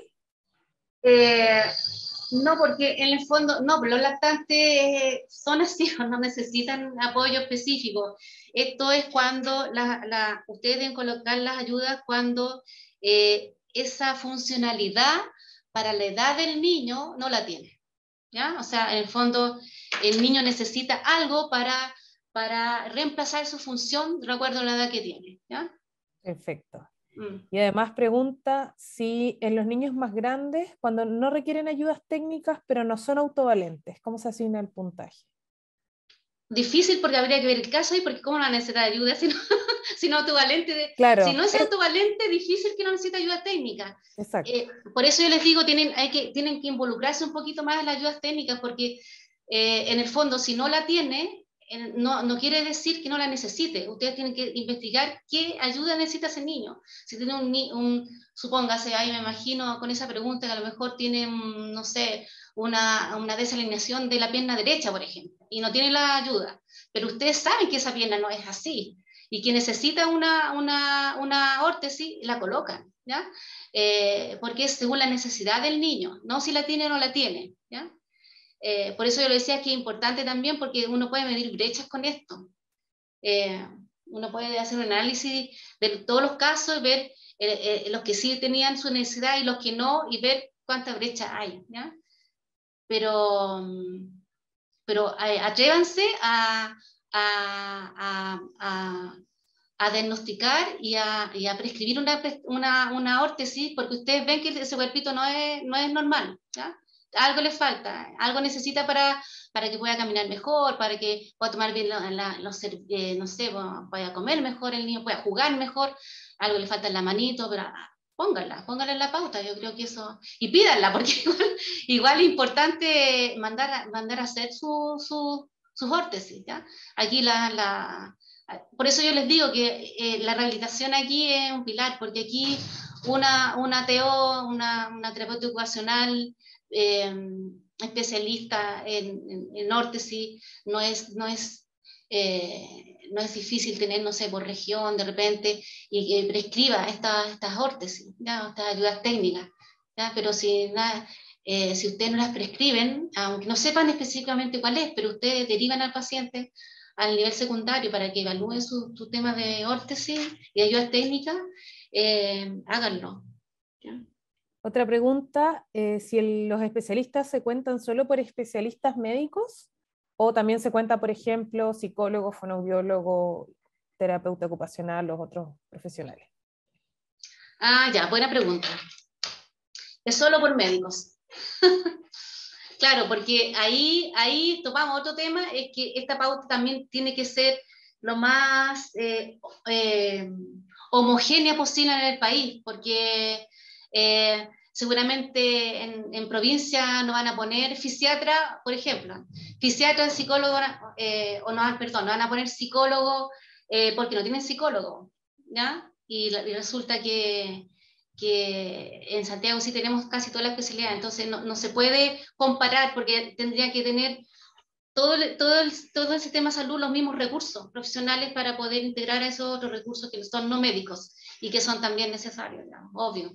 Eh, no, porque en el fondo, no, los lactantes son así, no necesitan apoyo específico. Esto es cuando la, la, ustedes deben colocar las ayudas cuando eh, esa funcionalidad para la edad del niño no la tiene, ¿ya? O sea, en el fondo, el niño necesita algo para, para reemplazar su función de acuerdo a la edad que tiene, ¿ya? Perfecto. Mm. Y además pregunta si en los niños más grandes, cuando no requieren ayudas técnicas, pero no son autovalentes, ¿cómo se asigna el puntaje? Difícil porque habría que ver el caso y porque cómo no necesita ayuda si no, si no autovalente. De, claro, si no es es, autovalente, difícil que no necesite ayuda técnica. Exacto. Eh, por eso yo les digo, tienen, hay que, tienen que involucrarse un poquito más en las ayudas técnicas porque eh, en el fondo si no la tiene, no, no quiere decir que no la necesite. Ustedes tienen que investigar qué ayuda necesita ese niño. Si tiene un, un supóngase, ahí me imagino con esa pregunta que a lo mejor tiene, no sé, una, una desalineación de la pierna derecha, por ejemplo, y no tiene la ayuda. Pero ustedes saben que esa pierna no es así y que necesita una, una, una órtesis, la colocan, ¿ya? Eh, porque es según la necesidad del niño, no si la tiene o no la tiene, ¿ya? Eh, por eso yo le decía que es importante también porque uno puede medir brechas con esto. Eh, uno puede hacer un análisis de todos los casos, ver eh, eh, los que sí tenían su necesidad y los que no, y ver cuánta brecha hay, ¿ya? Pero, pero eh, atrévanse a, a, a, a diagnosticar y a, y a prescribir una, una, una órtesis porque ustedes ven que ese cuerpito no es, no es normal, ¿ya? algo le falta, algo necesita para, para que pueda caminar mejor, para que pueda tomar bien la, la, los, eh, no sé, pueda comer mejor el niño, pueda jugar mejor, algo le falta en la manito, pero póngala, póngala en la pauta, yo creo que eso, y pídanla, porque igual, igual es importante mandar, a, mandar a hacer su, su, sus órtesis, ¿ya? Aquí la, la, por eso yo les digo que eh, la rehabilitación aquí es un pilar, porque aquí una, una T O, una, una terapeuta ocupacional, eh, especialista en, en, en órtesis, no es, no es eh, no es difícil tener, no sé, por región de repente, y que prescriba estas, estas órtesis, ¿ya? Estas ayudas técnicas, ¿ya? Pero si, nada, eh, si ustedes no las prescriben, aunque no sepan específicamente cuál es, pero ustedes derivan al paciente al nivel secundario para que evalúe su, su tema de órtesis y ayudas técnicas, eh, háganlo, ¿ya? Otra pregunta, eh, si el, los especialistas se cuentan solo por especialistas médicos o también se cuenta, por ejemplo, psicólogo, fonoaudiólogo, terapeuta ocupacional, los otros profesionales. Ah, ya, buena pregunta. Es solo por médicos. Claro, porque ahí, ahí tomamos otro tema, es que esta pauta también tiene que ser lo más eh, eh, homogénea posible en el país, porque eh, seguramente en, en provincia no van a poner fisiatra, por ejemplo, fisiatra, psicólogo, eh, o no, perdón, no van a poner psicólogo eh, porque no tienen psicólogo, ¿ya? Y, y resulta que que en Santiago sí tenemos casi toda la especialidad, entonces no, no se puede comparar porque tendría que tener todo, el, todo, el, todo el sistema de salud los mismos recursos profesionales para poder integrar a esos otros recursos que son no médicos y que son también necesarios, ¿no? Obvio.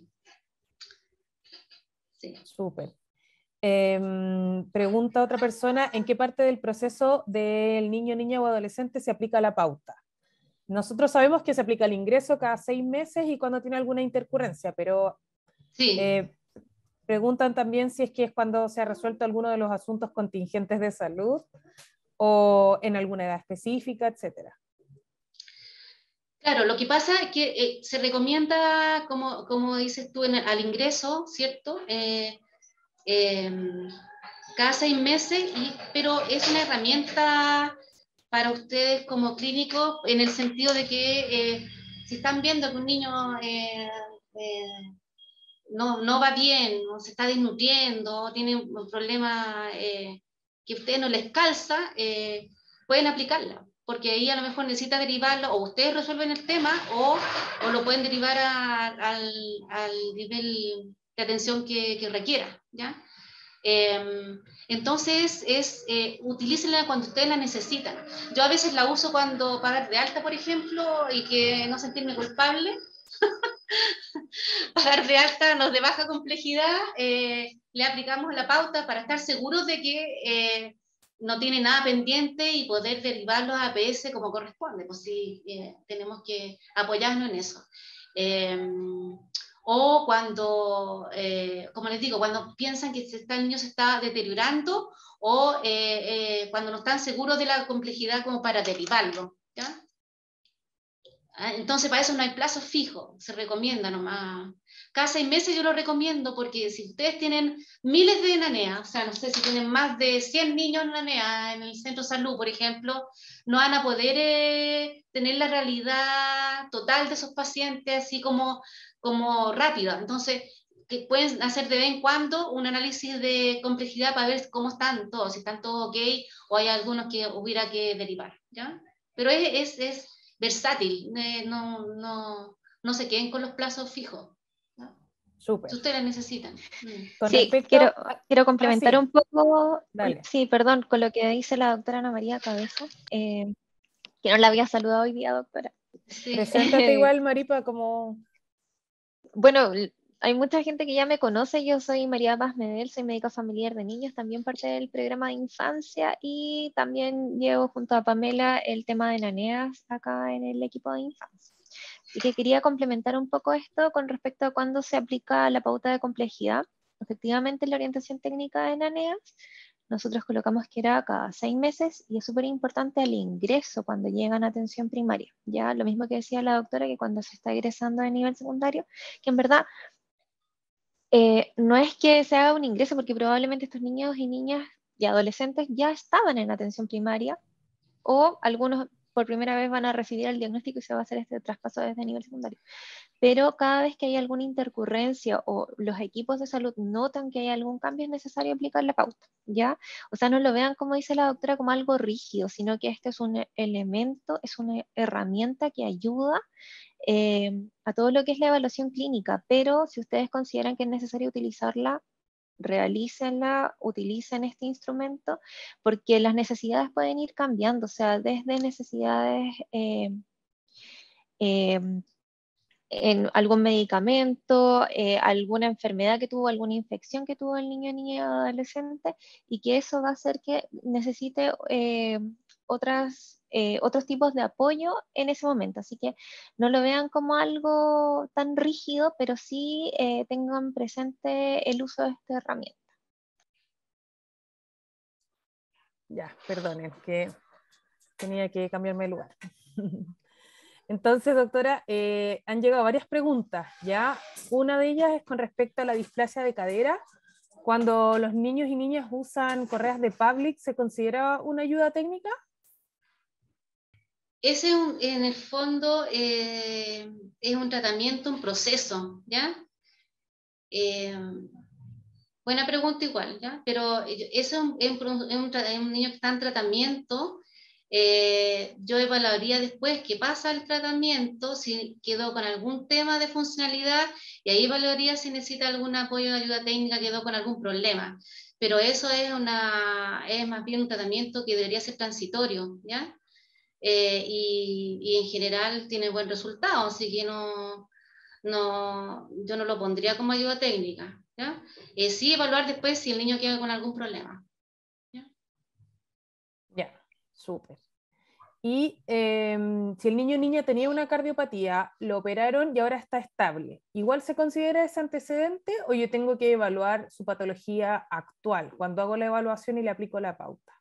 Sí. Súper. Eh, pregunta otra persona, ¿en qué parte del proceso del niño, niña o adolescente se aplica la pauta? Nosotros sabemos que se aplica el ingreso cada seis meses y cuando tiene alguna intercurrencia, pero Sí. eh, preguntan también si es que es cuando se ha resuelto alguno de los asuntos contingentes de salud o en alguna edad específica, etcétera. Claro, lo que pasa es que eh, se recomienda, como, como dices tú, en el, al ingreso, ¿cierto? Eh, eh, cada seis meses, y, pero es una herramienta para ustedes como clínicos en el sentido de que eh, si están viendo que un niño eh, eh, no, no va bien, o se está desnutriendo, tiene un problema eh, que a ustedes no les calza, eh, pueden aplicarla, porque ahí a lo mejor necesita derivarlo, o ustedes resuelven el tema, o, o lo pueden derivar a, al, al nivel de atención que, que requiera, ¿ya? Eh, entonces, es, eh, utilícenla cuando ustedes la necesitan. Yo a veces la uso cuando para dar de alta, por ejemplo, y que no sentirme culpable. Para dar de alta, no de baja complejidad, eh, le aplicamos la pauta para estar seguros de que eh, no tiene nada pendiente y poder derivarlos a A P S como corresponde. Pues sí, eh, tenemos que apoyarnos en eso. Eh, o cuando, eh, como les digo, cuando piensan que está, el niño se está deteriorando o eh, eh, cuando no están seguros de la complejidad como para derivarlo, ¿ya? Entonces, para eso no hay plazo fijo, se recomienda nomás. Cada seis meses yo lo recomiendo porque si ustedes tienen miles de NANEA, o sea, no sé si tienen más de cien niños en NANEA en el centro de salud, por ejemplo, no van a poder eh, tener la realidad total de esos pacientes así como, como rápida. Entonces, que pueden hacer de vez en cuando un análisis de complejidad para ver cómo están todos, si están todos ok o hay algunos que hubiera que derivar, ¿ya? Pero es... es, es versátil, eh, no, no, no se queden con los plazos fijos, ¿no? Súper. Si ustedes la necesitan. Con Sí, respecto quiero, a... quiero complementar ah, sí. un poco, Dale. sí, perdón, con lo que dice la doctora Ana María Cabeza, eh, que no la había saludado hoy día, doctora. Sí. Preséntate igual, Maripa, como... Bueno, hay mucha gente que ya me conoce, yo soy María Paz Medel, soy médica familiar de niños, también parte del programa de infancia y también llevo junto a Pamela el tema de NANEAS acá en el equipo de infancia. Así que quería complementar un poco esto con respecto a cuándo se aplica la pauta de complejidad. Efectivamente, en la orientación técnica de NANEAS, nosotros colocamos que era cada seis meses y es súper importante al ingreso cuando llegan a atención primaria. Ya lo mismo que decía la doctora, que cuando se está egresando de nivel secundario, que en verdad Eh, no es que se haga un ingreso, porque probablemente estos niños y niñas y adolescentes ya estaban en atención primaria, o algunos por primera vez van a recibir el diagnóstico y se va a hacer este traspaso desde nivel secundario. Pero cada vez que hay alguna intercurrencia o los equipos de salud notan que hay algún cambio, es necesario aplicar la pauta, ¿ya? O sea, no lo vean, como dice la doctora, como algo rígido, sino que este es un elemento, es una herramienta que ayuda eh, a todo lo que es la evaluación clínica, pero si ustedes consideran que es necesario utilizarla, realícenla, utilicen este instrumento, porque las necesidades pueden ir cambiando, o sea, desde necesidades eh, eh, en algún medicamento, eh, alguna enfermedad que tuvo, alguna infección que tuvo el niño, niña o adolescente, y que eso va a hacer que necesite eh, otras, eh, otros tipos de apoyo en ese momento. Así que no lo vean como algo tan rígido, pero sí eh, tengan presente el uso de esta herramienta. Ya, perdonen, que tenía que cambiarme de lugar. Entonces, doctora, eh, han llegado varias preguntas, ¿ya? Una de ellas es con respecto a la displasia de cadera. Cuando los niños y niñas usan correas de Pavlik, ¿se considera una ayuda técnica? Ese un, en el fondo eh, es un tratamiento, un proceso, ¿ya? Eh, buena pregunta igual, ¿ya? Pero eso es un, es un, es un, es un niño que está en tratamiento. Eh, yo evaluaría después qué pasa el tratamiento, si quedó con algún tema de funcionalidad, y ahí evaluaría si necesita algún apoyo de ayuda técnica, quedó con algún problema. Pero eso es, una, es más bien un tratamiento que debería ser transitorio, ¿ya? Eh, y, y, en general tiene buen resultado, así que no, no, yo no lo pondría como ayuda técnica, ¿ya? Eh, sí evaluar después si el niño queda con algún problema. Ya, yeah, súper. Y eh, si el niño o niña tenía una cardiopatía, lo operaron y ahora está estable, ¿igual se considera ese antecedente o yo tengo que evaluar su patología actual cuando hago la evaluación y le aplico la pauta?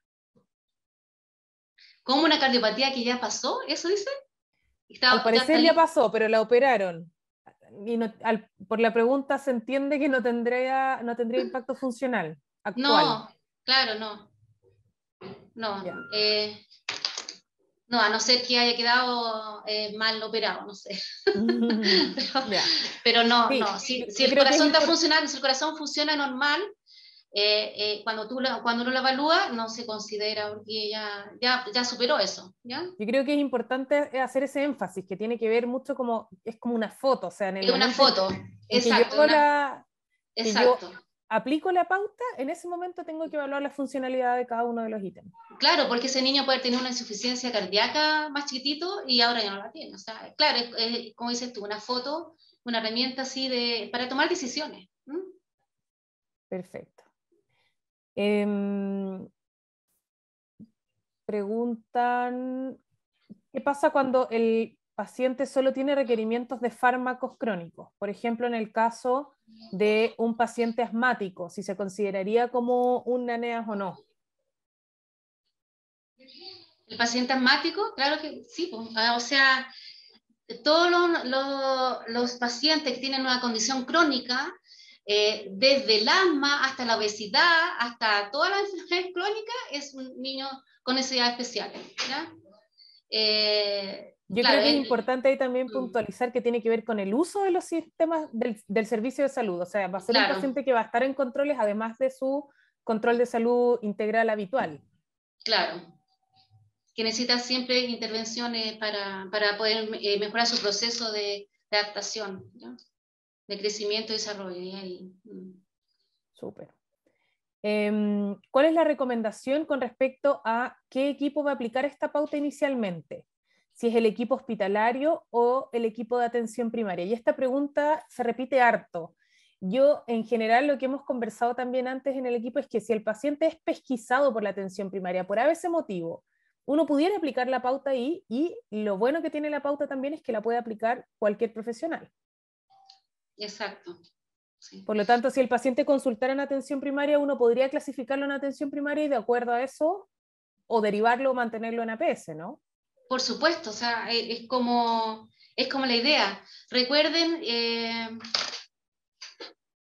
¿Como una cardiopatía que ya pasó? ¿Eso dice? Está, Al ya está parecer ya listo. pasó, pero la operaron. Y no, al, por la pregunta se entiende que no tendría, no tendría impacto funcional actual. No, claro, no. No, Ya. eh, no, a no ser que haya quedado eh, mal operado, no sé. pero, Ya. pero no, Sí, no. Si, yo, si yo el creo que es corazón está importante. funcionando, si el corazón funciona normal, eh, eh, cuando, tú lo, cuando uno lo evalúa, no se considera porque ya, ya, ya superó eso, ¿ya? Yo creo que es importante hacer ese énfasis, que tiene que ver mucho como, es como una foto, o sea, en el Es una momento en, foto, en que yo exacto, hago una, la, que yo exacto. aplico la pauta, en ese momento tengo que evaluar la funcionalidad de cada uno de los ítems. Claro, porque ese niño puede tener una insuficiencia cardíaca más chiquitito y ahora ya no la tiene. O sea, claro, es, es, como dices tú, una foto, una herramienta así de, para tomar decisiones. ¿Mm? Perfecto. Eh, preguntan, ¿qué pasa cuando el paciente solo tiene requerimientos de fármacos crónicos? Por ejemplo, en el caso de un paciente asmático, si se consideraría como un aneas o no. El paciente asmático, claro que sí, pues, o sea, todos los, los, los pacientes que tienen una condición crónica, eh, desde el asma hasta la obesidad, hasta todas las enfermedades crónicas, es un niño con necesidades especiales, ¿ya? Eh, Yo claro, creo que es el, importante ahí también puntualizar que tiene que ver con el uso de los sistemas del, del servicio de salud. O sea, va a ser un claro, paciente que va a estar en controles además de su control de salud integral habitual. claro, que necesita siempre intervenciones para, para poder eh, mejorar su proceso de, de adaptación, ¿no? De crecimiento y desarrollo. Y ahí, mm. Súper. Eh, ¿Cuál es la recomendación con respecto a qué equipo va a aplicar esta pauta inicialmente? Si es el equipo hospitalario o el equipo de atención primaria. Y esta pregunta se repite harto. Yo, en general, lo que hemos conversado también antes en el equipo es que si el paciente es pesquisado por la atención primaria, por ese motivo, uno pudiera aplicar la pauta ahí, y lo bueno que tiene la pauta también es que la puede aplicar cualquier profesional. Exacto. Sí. Por lo tanto, si el paciente consultara en atención primaria, uno podría clasificarlo en atención primaria y de acuerdo a eso, o derivarlo o mantenerlo en A P S, ¿no? Por supuesto, o sea, es, es, como, es como la idea. Recuerden, eh,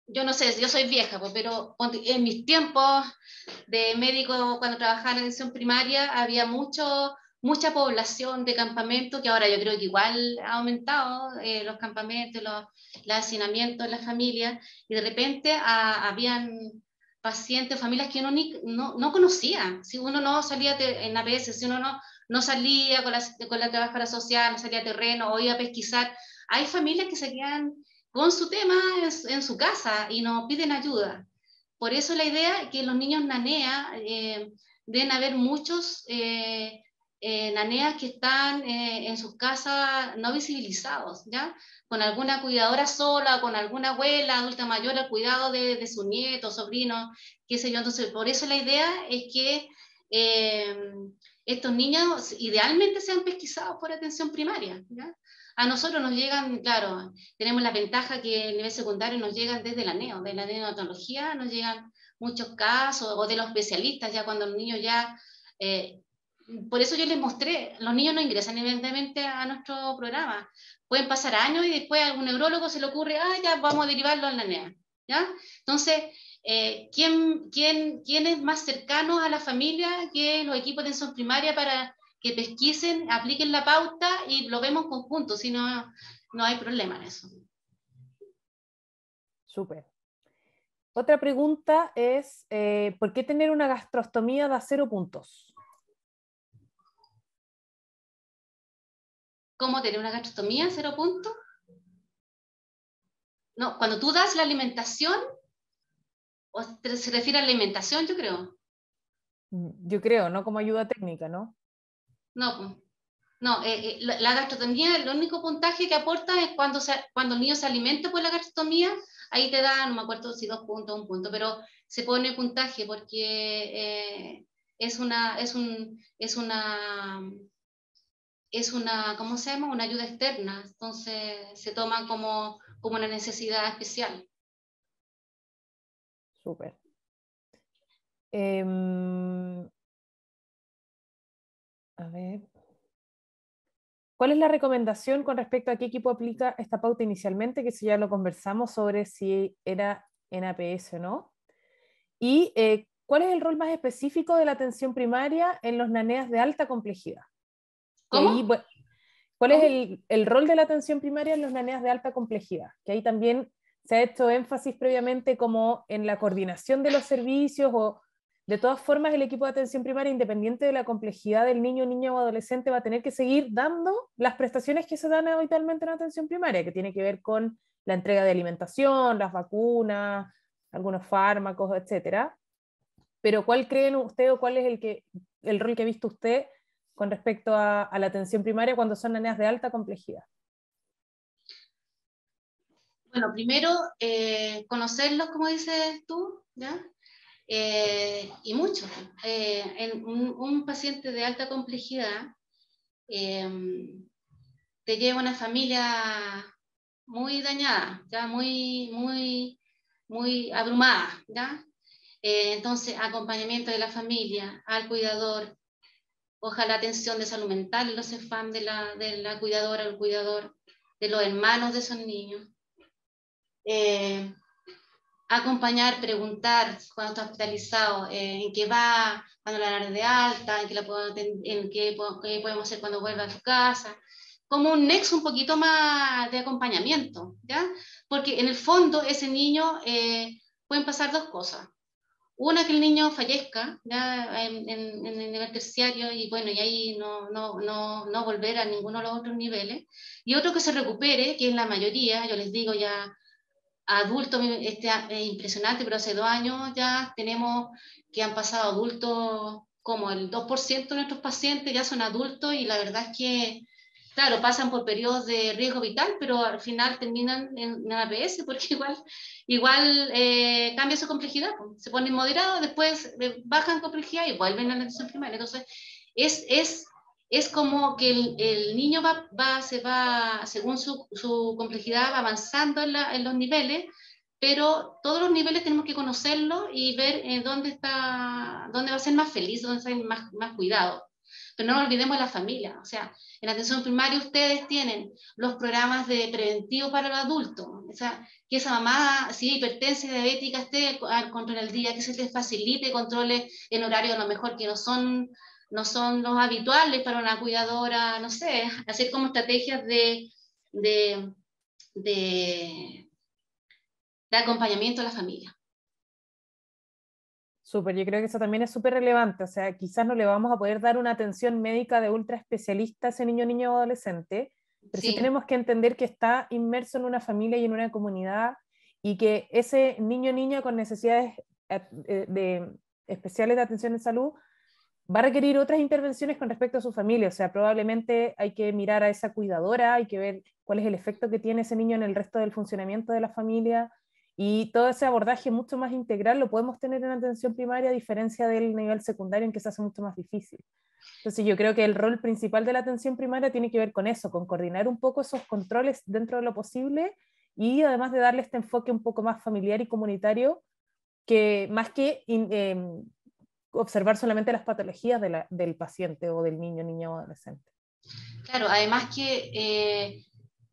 yo no sé, yo soy vieja, pues, pero en mis tiempos de médico, cuando trabajaba en la atención primaria, había mucho, mucha población de campamentos, que ahora yo creo que igual ha aumentado eh, los campamentos, los, los hacinamientos en las familias, y de repente a, habían pacientes, familias que uno ni, no, no conocía. Si uno no salía en A P S, si uno no, no salía con la, con la trabajadora social, no salía a terreno o iba a pesquisar, hay familias que se quedan con su tema en, en su casa y nos piden ayuda. Por eso la idea es que los niños NANEA, eh, deben haber muchos eh, eh, NANEAs que están eh, en sus casas no visibilizados, ¿ya? Con alguna cuidadora sola, con alguna abuela, adulta mayor al cuidado de, de su nieto, sobrino, qué sé yo. Entonces, por eso la idea es que eh, estos niños idealmente sean pesquisados por atención primaria, ¿ya? A nosotros nos llegan, claro, tenemos la ventaja que en nivel secundario nos llegan desde la neo, de la neonatología, nos llegan muchos casos, o de los especialistas, ya cuando los niños ya... Eh, por eso yo les mostré, los niños no ingresan inmediatamente a nuestro programa. Pueden pasar años y después a algún neurólogo se le ocurre, ah, ya vamos a derivarlo a la nea, ¿ya? Entonces, eh, ¿quién, quién, ¿quién es más cercano a la familia que los equipos de atención primaria para que pesquisen, apliquen la pauta y lo vemos conjunto, si no, no hay problema en eso? Súper. Otra pregunta es, eh, ¿por qué tener una gastrostomía da cero puntos? ¿Cómo tener una gastrostomía? ¿Cero puntos? No, cuando tú das la alimentación, o se refiere a la alimentación, yo creo. Yo creo, no como ayuda técnica, ¿no? No, no eh, eh, la, la gastrostomía, el único puntaje que aporta es cuando, se, cuando el niño se alimenta por la gastrostomía, ahí te da, no me acuerdo si dos puntos o un punto, pero se pone puntaje porque eh, es una, es un, es una, es una, ¿cómo se llama? Una ayuda externa, entonces se toma como, como una necesidad especial. Súper. Eh, a ver. ¿Cuál es la recomendación con respecto a qué equipo aplica esta pauta inicialmente? Que si ya lo conversamos sobre si era en A P S o no. Y eh, ¿cuál es el rol más específico de la atención primaria en los NANEAs de alta complejidad? ¿Cómo? Ahí, bueno, ¿cuál ¿Cómo? es el, el rol de la atención primaria en los NANEAs de alta complejidad? Que ahí también se ha hecho énfasis previamente como en la coordinación de los servicios o de todas formas el equipo de atención primaria, independiente de la complejidad del niño, niña o adolescente, va a tener que seguir dando las prestaciones que se dan habitualmente en la atención primaria, que tiene que ver con la entrega de alimentación, las vacunas, algunos fármacos, etcétera. Pero ¿cuál creen usted o cuál es el, que, el rol que ha visto usted con respecto a, a la atención primaria cuando son NANEAs de alta complejidad? Bueno, primero, eh, conocerlos, como dices tú, ¿ya? Eh, y mucho. Eh, en un, un paciente de alta complejidad eh, te lleva una familia muy dañada, ¿ya? Muy, muy, muy abrumada, ¿ya? Eh, entonces, acompañamiento de la familia, al cuidador, ojalá atención de salud mental, los CEFAM de la, de la cuidadora, el cuidador, de los hermanos de esos niños. Eh, acompañar, preguntar cuando está hospitalizado, eh, en qué va, cuando la dan de alta, en qué, la puedo, en qué, qué podemos hacer cuando vuelva a su casa, como un nexo un poquito más de acompañamiento, ¿ya? Porque en el fondo ese niño eh, pueden pasar dos cosas. Una, que el niño fallezca ya en, en, en el nivel terciario y bueno, y ahí no, no, no, no volver a ninguno de los otros niveles. Y otro, que se recupere, que es la mayoría, yo les digo ya, adultos, este, es impresionante, pero hace dos años ya tenemos que han pasado adultos, como el dos por ciento de nuestros pacientes ya son adultos, y la verdad es que, claro, pasan por periodos de riesgo vital, pero al final terminan en, en A P S, porque igual, igual eh, cambia su complejidad, pues. Se ponen moderados, después bajan complejidad y vuelven a la atención primaria. Entonces, es... es es como que el, el niño va, va, se va, según su, su complejidad, va avanzando en, la, en los niveles, pero todos los niveles tenemos que conocerlo y ver eh, dónde, está, dónde va a ser más feliz, dónde va a ser más, más cuidado. Pero no nos olvidemos de la familia. O sea, en la atención primaria ustedes tienen los programas de preventivo para el adulto, O sea, que esa mamá, si hipertensa, diabética, esté al control al día, que se les facilite, controle en horario a lo mejor que no son, no son los habituales para una cuidadora, no sé, hacer como estrategias de, de, de, de acompañamiento a la familia. Súper, yo creo que eso también es súper relevante, o sea, quizás no le vamos a poder dar una atención médica de ultra especialista a ese niño, niño o adolescente, pero sí. sí tenemos que entender que está inmerso en una familia y en una comunidad, y que ese niño, niña con necesidades de, de, especiales de atención en salud va a requerir otras intervenciones con respecto a su familia, o sea, probablemente hay que mirar a esa cuidadora, hay que ver cuál es el efecto que tiene ese niño en el resto del funcionamiento de la familia. Y todo ese abordaje mucho más integral lo podemos tener en atención primaria, a diferencia del nivel secundario, en que se hace mucho más difícil. Entonces yo creo que el rol principal de la atención primaria tiene que ver con eso, con coordinar un poco esos controles dentro de lo posible, y además de darle este enfoque un poco más familiar y comunitario, que más que eh, observar solamente las patologías de la, del paciente o del niño, niña o adolescente. Claro, además que eh,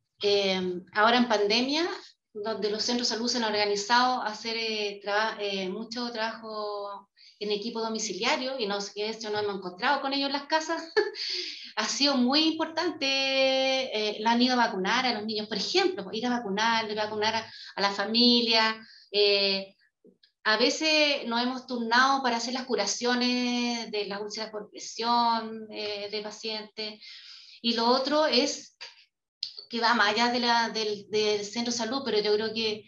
eh, ahora en pandemia, donde los centros de salud se han organizado a hacer eh, traba, eh, mucho trabajo en equipo domiciliario, y no sé qué, yo no me he encontrado con ellos en las casas, ha sido muy importante. Eh, la han ido a vacunar a los niños, por ejemplo, ir a vacunar, ir a vacunar a, a la familia. Eh, a veces nos hemos turnado para hacer las curaciones de las úlceras por presión eh, de pacientes, y lo otro es que va más allá de la, del, del centro de salud, pero yo creo que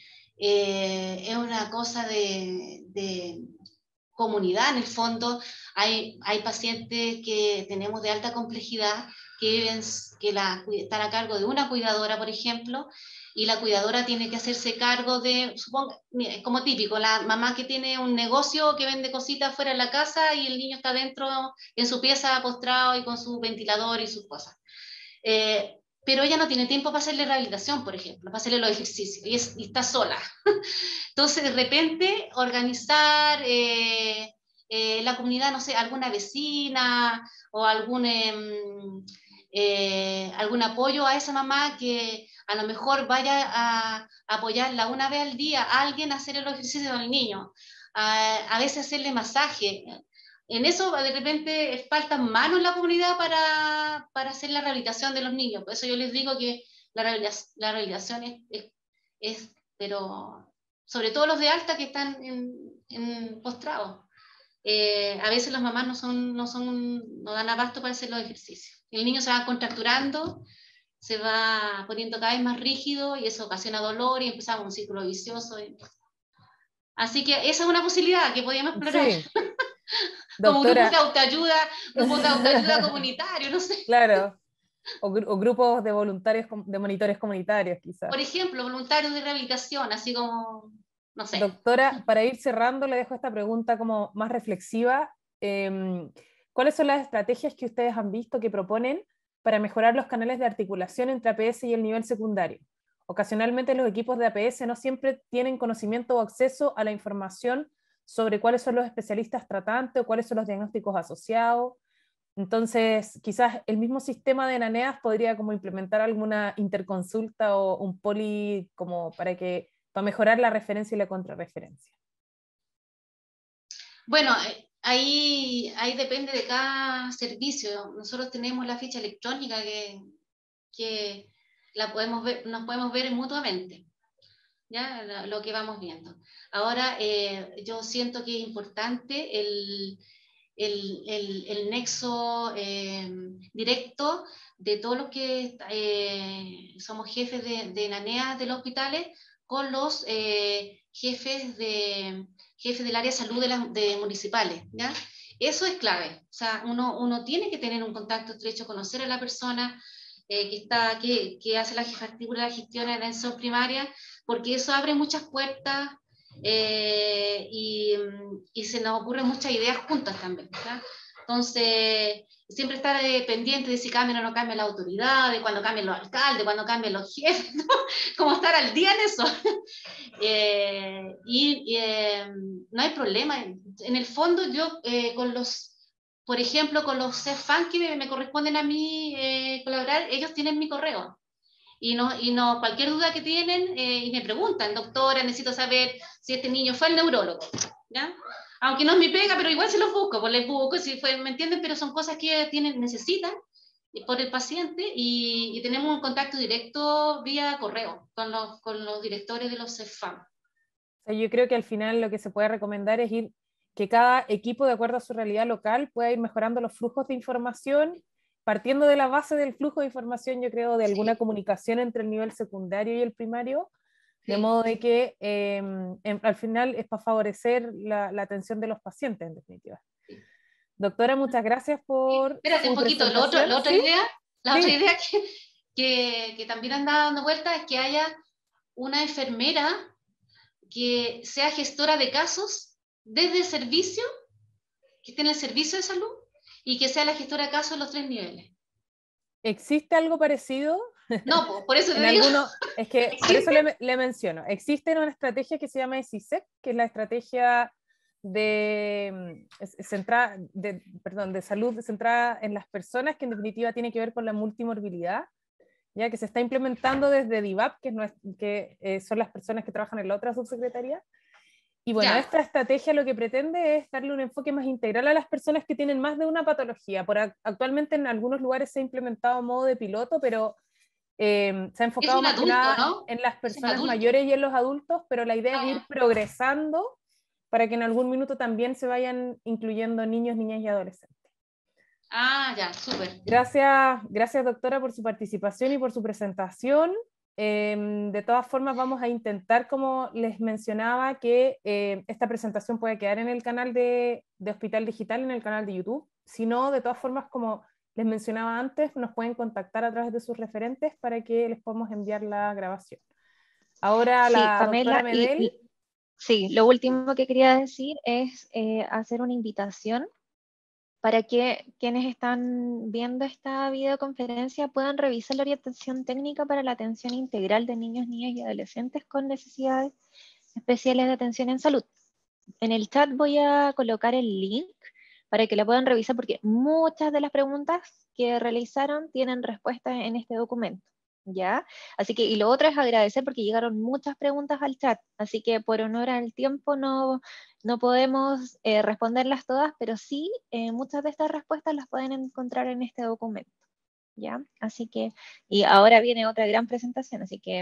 eh, es una cosa de, de comunidad en el fondo. Hay, hay pacientes que tenemos de alta complejidad que, viven, que la, están a cargo de una cuidadora, por ejemplo, y la cuidadora tiene que hacerse cargo de, supongo, mira, como típico, la mamá que tiene un negocio que vende cositas fuera de la casa y el niño está dentro en su pieza postrado y con su ventilador y sus cosas. Eh, pero ella no tiene tiempo para hacerle rehabilitación, por ejemplo, para hacerle los ejercicios, y, es, y está sola. Entonces, de repente, organizar eh, eh, la comunidad, no sé, alguna vecina o algún, eh, eh, algún apoyo a esa mamá que a lo mejor vaya a, a apoyarla una vez al día, a alguien a hacer el ejercicio del niño, a, a veces hacerle masaje. En eso de repente faltan manos en la comunidad para, para hacer la rehabilitación de los niños. Por eso yo les digo que la rehabilitación, la rehabilitación es, es, es, pero sobre todo los de alta que están en, en postrados. Eh, a veces las mamás no, son, no, son, no dan abasto para hacer los ejercicios. El niño se va contracturando, se va poniendo cada vez más rígido, y eso ocasiona dolor y empezamos un círculo vicioso. Así que esa es una posibilidad que podíamos explorar. Sí. Como Doctora, grupos de autoayuda, grupos de autoayuda comunitarios, no sé. Claro, o, gru o grupos de voluntarios, de monitores comunitarios, quizás. Por ejemplo, voluntarios de rehabilitación, así como, no sé. Doctora, para ir cerrando, le dejo esta pregunta como más reflexiva. Eh, ¿Cuáles son las estrategias que ustedes han visto que proponen para mejorar los canales de articulación entre A P S y el nivel secundario? Ocasionalmente los equipos de A P S no siempre tienen conocimiento o acceso a la información sobre cuáles son los especialistas tratantes o cuáles son los diagnósticos asociados. Entonces, quizás el mismo sistema de NANEAS podría como implementar alguna interconsulta o un poli como para, que, para mejorar la referencia y la contrarreferencia. Bueno, ahí, ahí depende de cada servicio. Nosotros tenemos la ficha electrónica que, que la podemos ver, nos podemos ver mutuamente, ¿ya? Lo que vamos viendo. Ahora, eh, yo siento que es importante el, el, el, el nexo eh, directo de todos los que eh, somos jefes de, de NANEAS de los hospitales con los eh, jefes, de, jefes del área de salud de, la, de municipales, ¿ya? Eso es clave. O sea, uno, uno tiene que tener un contacto estrecho, conocer a la persona eh, que, está, que, que hace la jefatura de la gestión en la atención primaria, porque eso abre muchas puertas eh, y, y se nos ocurren muchas ideas juntas también, ¿ya? Entonces, siempre estar eh, pendiente de si cambian o no cambian la autoridad, de cuando cambien los alcaldes, cuando cambien los jefes, ¿no? Como estar al día en eso. eh, y y eh, no hay problema. En el fondo, yo eh, con los, por ejemplo, con los C E F A N que me, me corresponden a mí eh, colaborar, ellos tienen mi correo. y, no, y no, cualquier duda que tienen, eh, y me preguntan, doctora, necesito saber si este niño fue al neurólogo, ¿ya? Aunque no es mi pega, pero igual se los busco, pues les busco, si fue, ¿me entienden? Pero son cosas que tienen, necesitan por el paciente, y, y tenemos un contacto directo vía correo con los, con los directores de los CEFAM. O sea, yo creo que al final lo que se puede recomendar es ir, que cada equipo, de acuerdo a su realidad local, pueda ir mejorando los flujos de información, partiendo de la base del flujo de información, yo creo, de alguna Sí. comunicación entre el nivel secundario y el primario, de Sí. modo de que eh, en, al final es para favorecer la, la atención de los pacientes, en definitiva. Sí. Doctora, muchas gracias por Espérate su un poquito, lo otro, presentación. la otra ¿Sí? idea, la otra Sí. idea que, que, que también anda dando vueltas es que haya una enfermera que sea gestora de casos desde el servicio, que esté en el servicio de salud, y que sea la gestora de casos en los tres niveles. ¿Existe algo parecido? No, pues, por eso te En digo. algunos, es que por eso ¿Existe? le, le menciono, existe una estrategia que se llama E S I S E C, que es la estrategia de, centrada, de, perdón, de salud centrada en las personas, que en definitiva tiene que ver con la multimorbilidad, ya que se está implementando desde D I V A P, que, es nuestra, que eh, son las personas que trabajan en la otra subsecretaría. Y bueno, Ya. esta estrategia lo que pretende es darle un enfoque más integral a las personas que tienen más de una patología. Por, actualmente en algunos lugares se ha implementado a modo de piloto, pero eh, se ha Es enfocado un más que adulto, nada ¿no? en las Es un personas adulto. mayores y en los adultos, pero la idea Ah, es ir ya. progresando para que en algún minuto también se vayan incluyendo niños, niñas y adolescentes. Ah, ya, súper. Gracias, gracias doctora por su participación y por su presentación. Eh, de todas formas vamos a intentar, como les mencionaba, que eh, esta presentación puede quedar en el canal de, de Hospital Digital, en el canal de YouTube. Si no, de todas formas, como les mencionaba antes, nos pueden contactar a través de sus referentes para que les podamos enviar la grabación. Ahora Sí, la doctora Pamela, y, Medel. y- sí, lo último que quería decir es eh, hacer una invitación para que quienes están viendo esta videoconferencia puedan revisar la orientación técnica para la atención integral de niños, niñas y adolescentes con necesidades especiales de atención en salud. En el chat voy a colocar el link para que la puedan revisar, porque muchas de las preguntas que realizaron tienen respuestas en este documento, ¿ya? Así que, y lo otro es agradecer porque llegaron muchas preguntas al chat, así que por honor al tiempo no, no podemos eh, responderlas todas, pero sí eh, muchas de estas respuestas las pueden encontrar en este documento, ¿ya? Así que, y ahora viene otra gran presentación, así que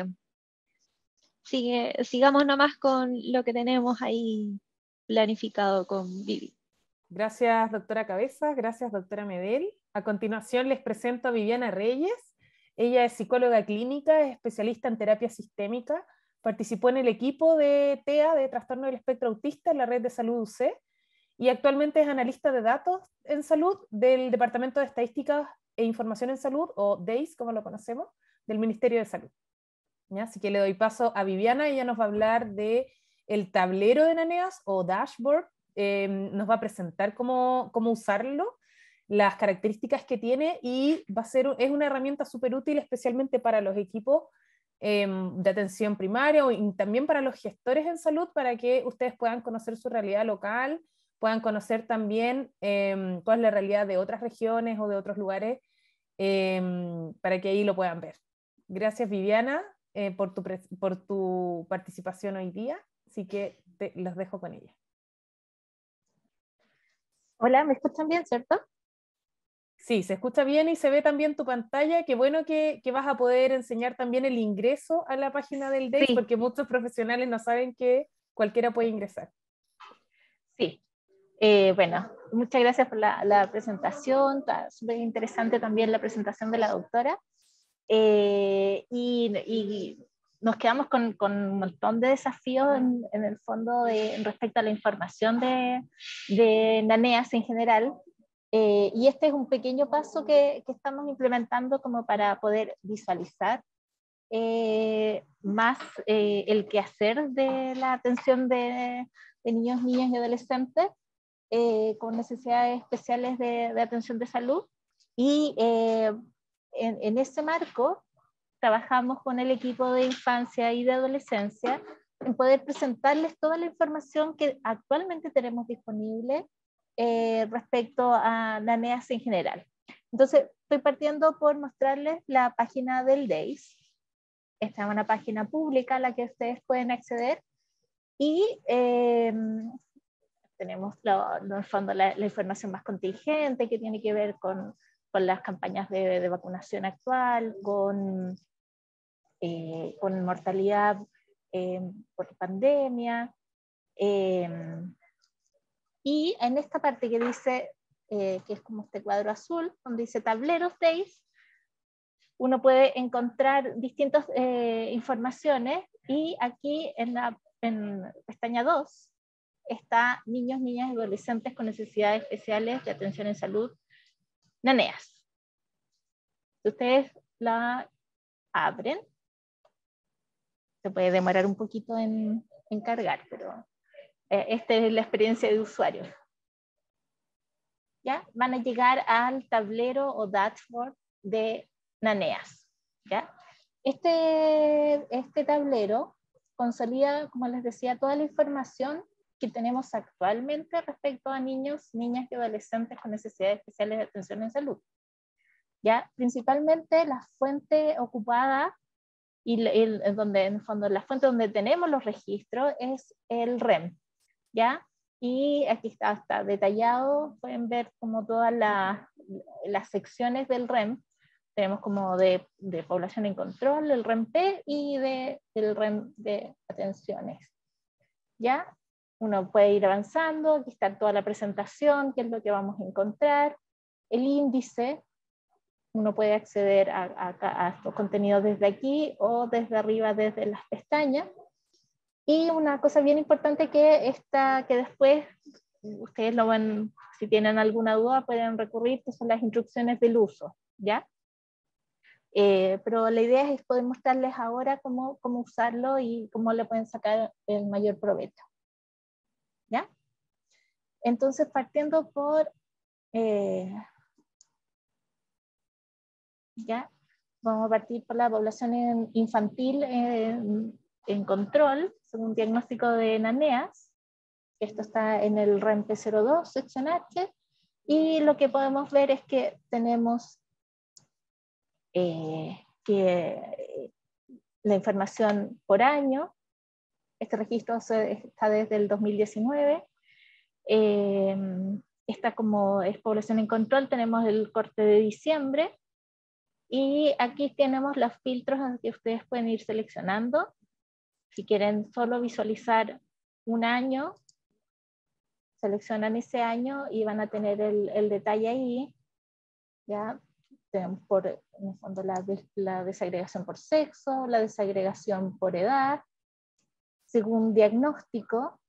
sigue, sigamos nomás con lo que tenemos ahí planificado con Vivi. Gracias, doctora Cabezas, gracias, doctora Medel. A continuación les presento a Viviana Reyes. Ella es psicóloga clínica, es especialista en terapia sistémica, participó en el equipo de T E A, de Trastorno del Espectro Autista, en la red de salud U C, y actualmente es analista de datos en salud del Departamento de Estadísticas e Información en Salud, o D E I S, como lo conocemos, del Ministerio de Salud. ¿Ya? Así que le doy paso a Viviana, ella nos va a hablar de el tablero de Naneas o dashboard. Eh, nos va a presentar cómo, cómo usarlo, las características que tiene, y va a ser, es una herramienta súper útil especialmente para los equipos eh, de atención primaria y también para los gestores en salud, para que ustedes puedan conocer su realidad local, puedan conocer también eh, cuál es la realidad de otras regiones o de otros lugares, eh, para que ahí lo puedan ver. Gracias, Viviana, eh, por, tu por tu participación hoy día, así que te, los dejo con ella. Hola, ¿me escuchan bien, cierto? Sí, se escucha bien y se ve también tu pantalla. Qué bueno que, que vas a poder enseñar también el ingreso a la página del D E I S, Sí. porque muchos profesionales no saben que cualquiera puede ingresar. Sí. Eh, bueno, muchas gracias por la, la presentación. Está súper interesante también la presentación de la doctora. Eh, y, y nos quedamos con, con un montón de desafíos en, en el fondo de, respecto a la información de, de Naneas en general. Eh, y este es un pequeño paso que, que estamos implementando como para poder visualizar eh, más eh, el quehacer de la atención de, de niños, niñas y adolescentes eh, con necesidades especiales de, de atención de salud. Y eh, en, en ese marco trabajamos con el equipo de infancia y de adolescencia en poder presentarles toda la información que actualmente tenemos disponible eh, respecto a Naneas en general. Entonces, estoy partiendo por mostrarles la página del D E I S. Esta es una página pública a la que ustedes pueden acceder y eh, tenemos lo, en el fondo la, la información más contingente que tiene que ver con, con las campañas de, de vacunación actual, con, eh, con mortalidad eh, por pandemia. Eh, y en esta parte que dice, eh, que es como este cuadro azul, donde dice tableros days, uno puede encontrar distintas eh, informaciones y aquí en la en pestaña dos está niños, niñas y adolescentes con necesidades especiales de atención en salud, NANEAS. Si ustedes la abren, se puede demorar un poquito en, en cargar, pero eh, esta es la experiencia de usuario. ¿Ya? Van a llegar al tablero o dashboard de NANEAS. ¿Ya? Este, este tablero consolida, como les decía, toda la información que tenemos actualmente respecto a niños, niñas y adolescentes con necesidades especiales de atención en salud. ¿Ya? Principalmente la fuente ocupada y el, el, donde, en el fondo, la fuente donde tenemos los registros es el R E M. ¿Ya? Y aquí está, está detallado, pueden ver como todas la, las secciones del R E M. Tenemos como de, de población en control, el R E M P y de, del R E M de atenciones. ¿Ya? Uno puede ir avanzando, aquí está toda la presentación, qué es lo que vamos a encontrar, el índice, uno puede acceder a, a, a estos contenidos desde aquí o desde arriba desde las pestañas. Y una cosa bien importante que, esta, que después, ustedes lo ven, si tienen alguna duda pueden recurrir, que son las instrucciones del uso, ¿ya? Eh, pero la idea es poder mostrarles ahora cómo, cómo usarlo y cómo le pueden sacar el mayor provecho. ¿Ya? Entonces, partiendo por... Eh, ¿ya? Vamos a partir por la población infantil en, en control, según diagnóstico de NANEAS. Esto está en el R E M P cero dos, sección H. Y lo que podemos ver es que tenemos eh, que la información por año. Este registro se, está desde el dos mil diecinueve. Eh, esta como es población en control, tenemos el corte de diciembre. Y aquí tenemos los filtros que ustedes pueden ir seleccionando. Si quieren solo visualizar un año, seleccionan ese año y van a tener el, el detalle ahí. ¿Ya? Tenemos por, en el fondo la, la desagregación por sexo, la desagregación por edad, según diagnóstico,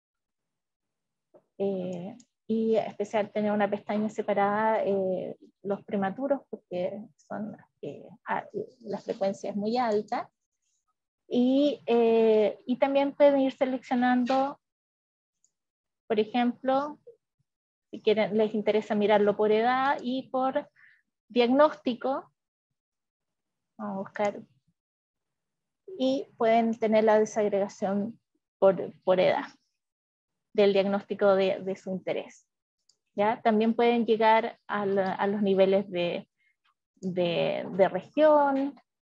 eh, y especial tener una pestaña separada, eh, los prematuros, porque son, eh, la frecuencia es muy alta, y, eh, y también pueden ir seleccionando, por ejemplo, si quieren, les interesa mirarlo por edad y por diagnóstico, vamos a buscar, y pueden tener la desagregación por, por edad del diagnóstico de, de su interés. ¿Ya? También pueden llegar a, la, a los niveles de, de, de región,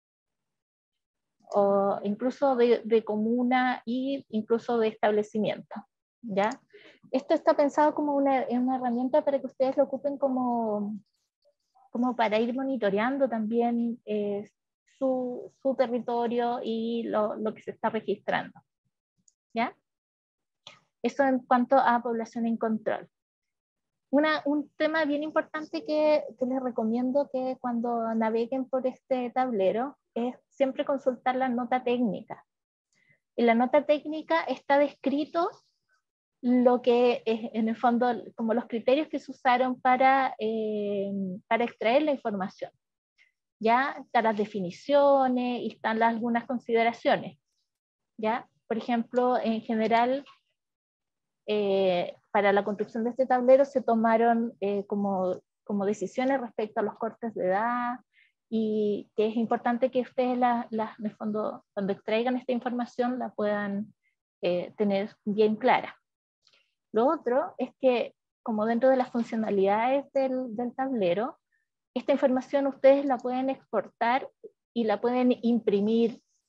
o incluso de, de comuna e incluso de establecimiento. ¿Ya? Esto está pensado como una, una herramienta para que ustedes lo ocupen como, como para ir monitoreando también eh, su, su territorio y lo, lo que se está registrando. ¿Ya? Eso en cuanto a población en control. Una, un tema bien importante que, que les recomiendo que cuando naveguen por este tablero es siempre consultar la nota técnica. En la nota técnica está descrito lo que es, en el fondo, como los criterios que se usaron para, eh, para extraer la información. Ya están las definiciones y están las, algunas consideraciones. ¿Ya? Por ejemplo, en general, eh, para la construcción de este tablero se tomaron eh, como, como decisiones respecto a los cortes de edad, y que es importante que ustedes la, la, en el fondo, cuando extraigan esta información la puedan eh, tener bien clara. Lo otro es que, como dentro de las funcionalidades del, del tablero, esta información ustedes la pueden exportar y la pueden imprimir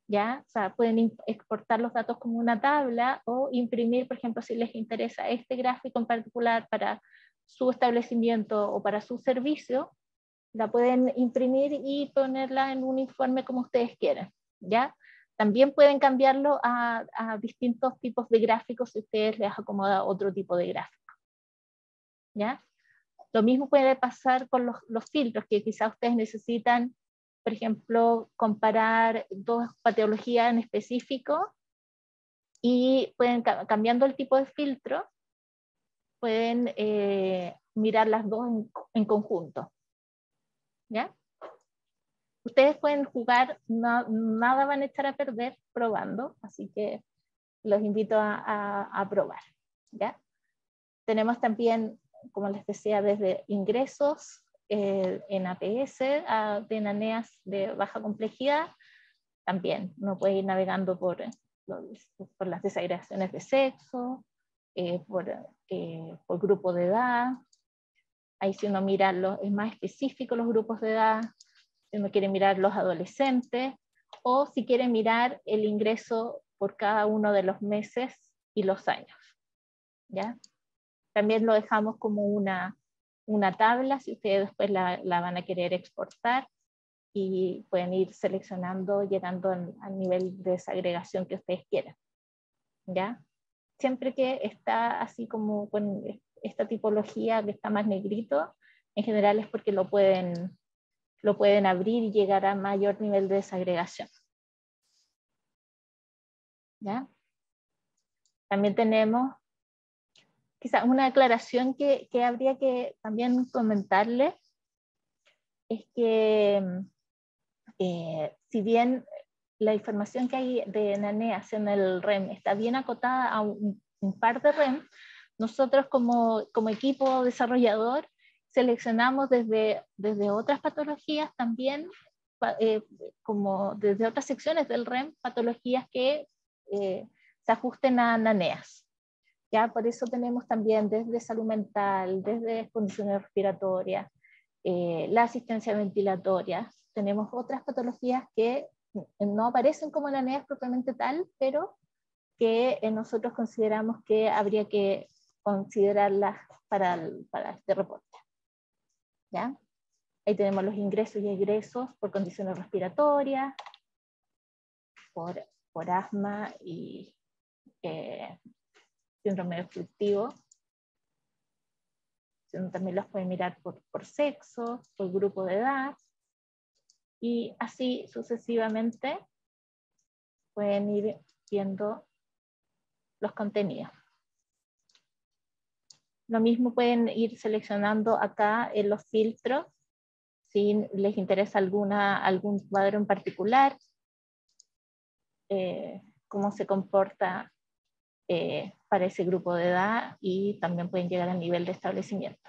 ¿ya? O sea, pueden exportar los datos como una tabla o imprimir, por ejemplo, si les interesa este gráfico en particular para su establecimiento o para su servicio, la pueden imprimir y ponerla en un informe como ustedes quieran, ¿ya? También pueden cambiarlo a, a distintos tipos de gráficos si ustedes les acomoda otro tipo de gráfico, ¿ya? Lo mismo puede pasar con los, los filtros, que quizás ustedes necesitan, por ejemplo, comparar dos patologías en específico y pueden, cambiando el tipo de filtro, pueden eh, mirar las dos en, en conjunto, ¿ya? Ustedes pueden jugar, no, nada van a echar a perder probando, así que los invito a, a, a probar, ¿ya? Tenemos también, como les decía, desde ingresos eh, en A P S a, de NANEAS de baja complejidad, también uno puede ir navegando por, por las desagregaciones de sexo, eh, por, eh, por grupo de edad. Ahí si uno mira, los, es más específico los grupos de edad, si uno quiere mirar los adolescentes, o si quiere mirar el ingreso por cada uno de los meses y los años, ¿ya? También lo dejamos como una, una tabla, si ustedes después la, la van a querer exportar, y pueden ir seleccionando, llegando al, al nivel de desagregación que ustedes quieran, ¿ya? Siempre que está así como con esta tipología que está más negrito, en general es porque lo pueden, lo pueden abrir y llegar a mayor nivel de desagregación, ¿ya? También tenemos quizás una aclaración que, que habría que también comentarles, es que eh, si bien la información que hay de NANEAS en el R E M está bien acotada a un, un par de R E M, nosotros como, como equipo desarrollador seleccionamos desde, desde otras patologías también, eh, como desde otras secciones del R E M, patologías que eh, se ajusten a NANEAS. ¿Ya? Por eso tenemos también desde salud mental, desde condiciones respiratorias, eh, la asistencia ventilatoria. Tenemos otras patologías que no aparecen como NANEAS propiamente tal, pero que eh, nosotros consideramos que habría que considerarlas para, el, para este reporte, ¿ya? Ahí tenemos los ingresos y egresos por condiciones respiratorias, por, por asma y eh, síndrome obstructivo. También los pueden mirar por, por sexo, por grupo de edad, y así sucesivamente pueden ir viendo los contenidos. Lo mismo pueden ir seleccionando acá en los filtros, si les interesa alguna, algún cuadro en particular, eh, cómo se comporta eh, para ese grupo de edad, y también pueden llegar al nivel de establecimiento.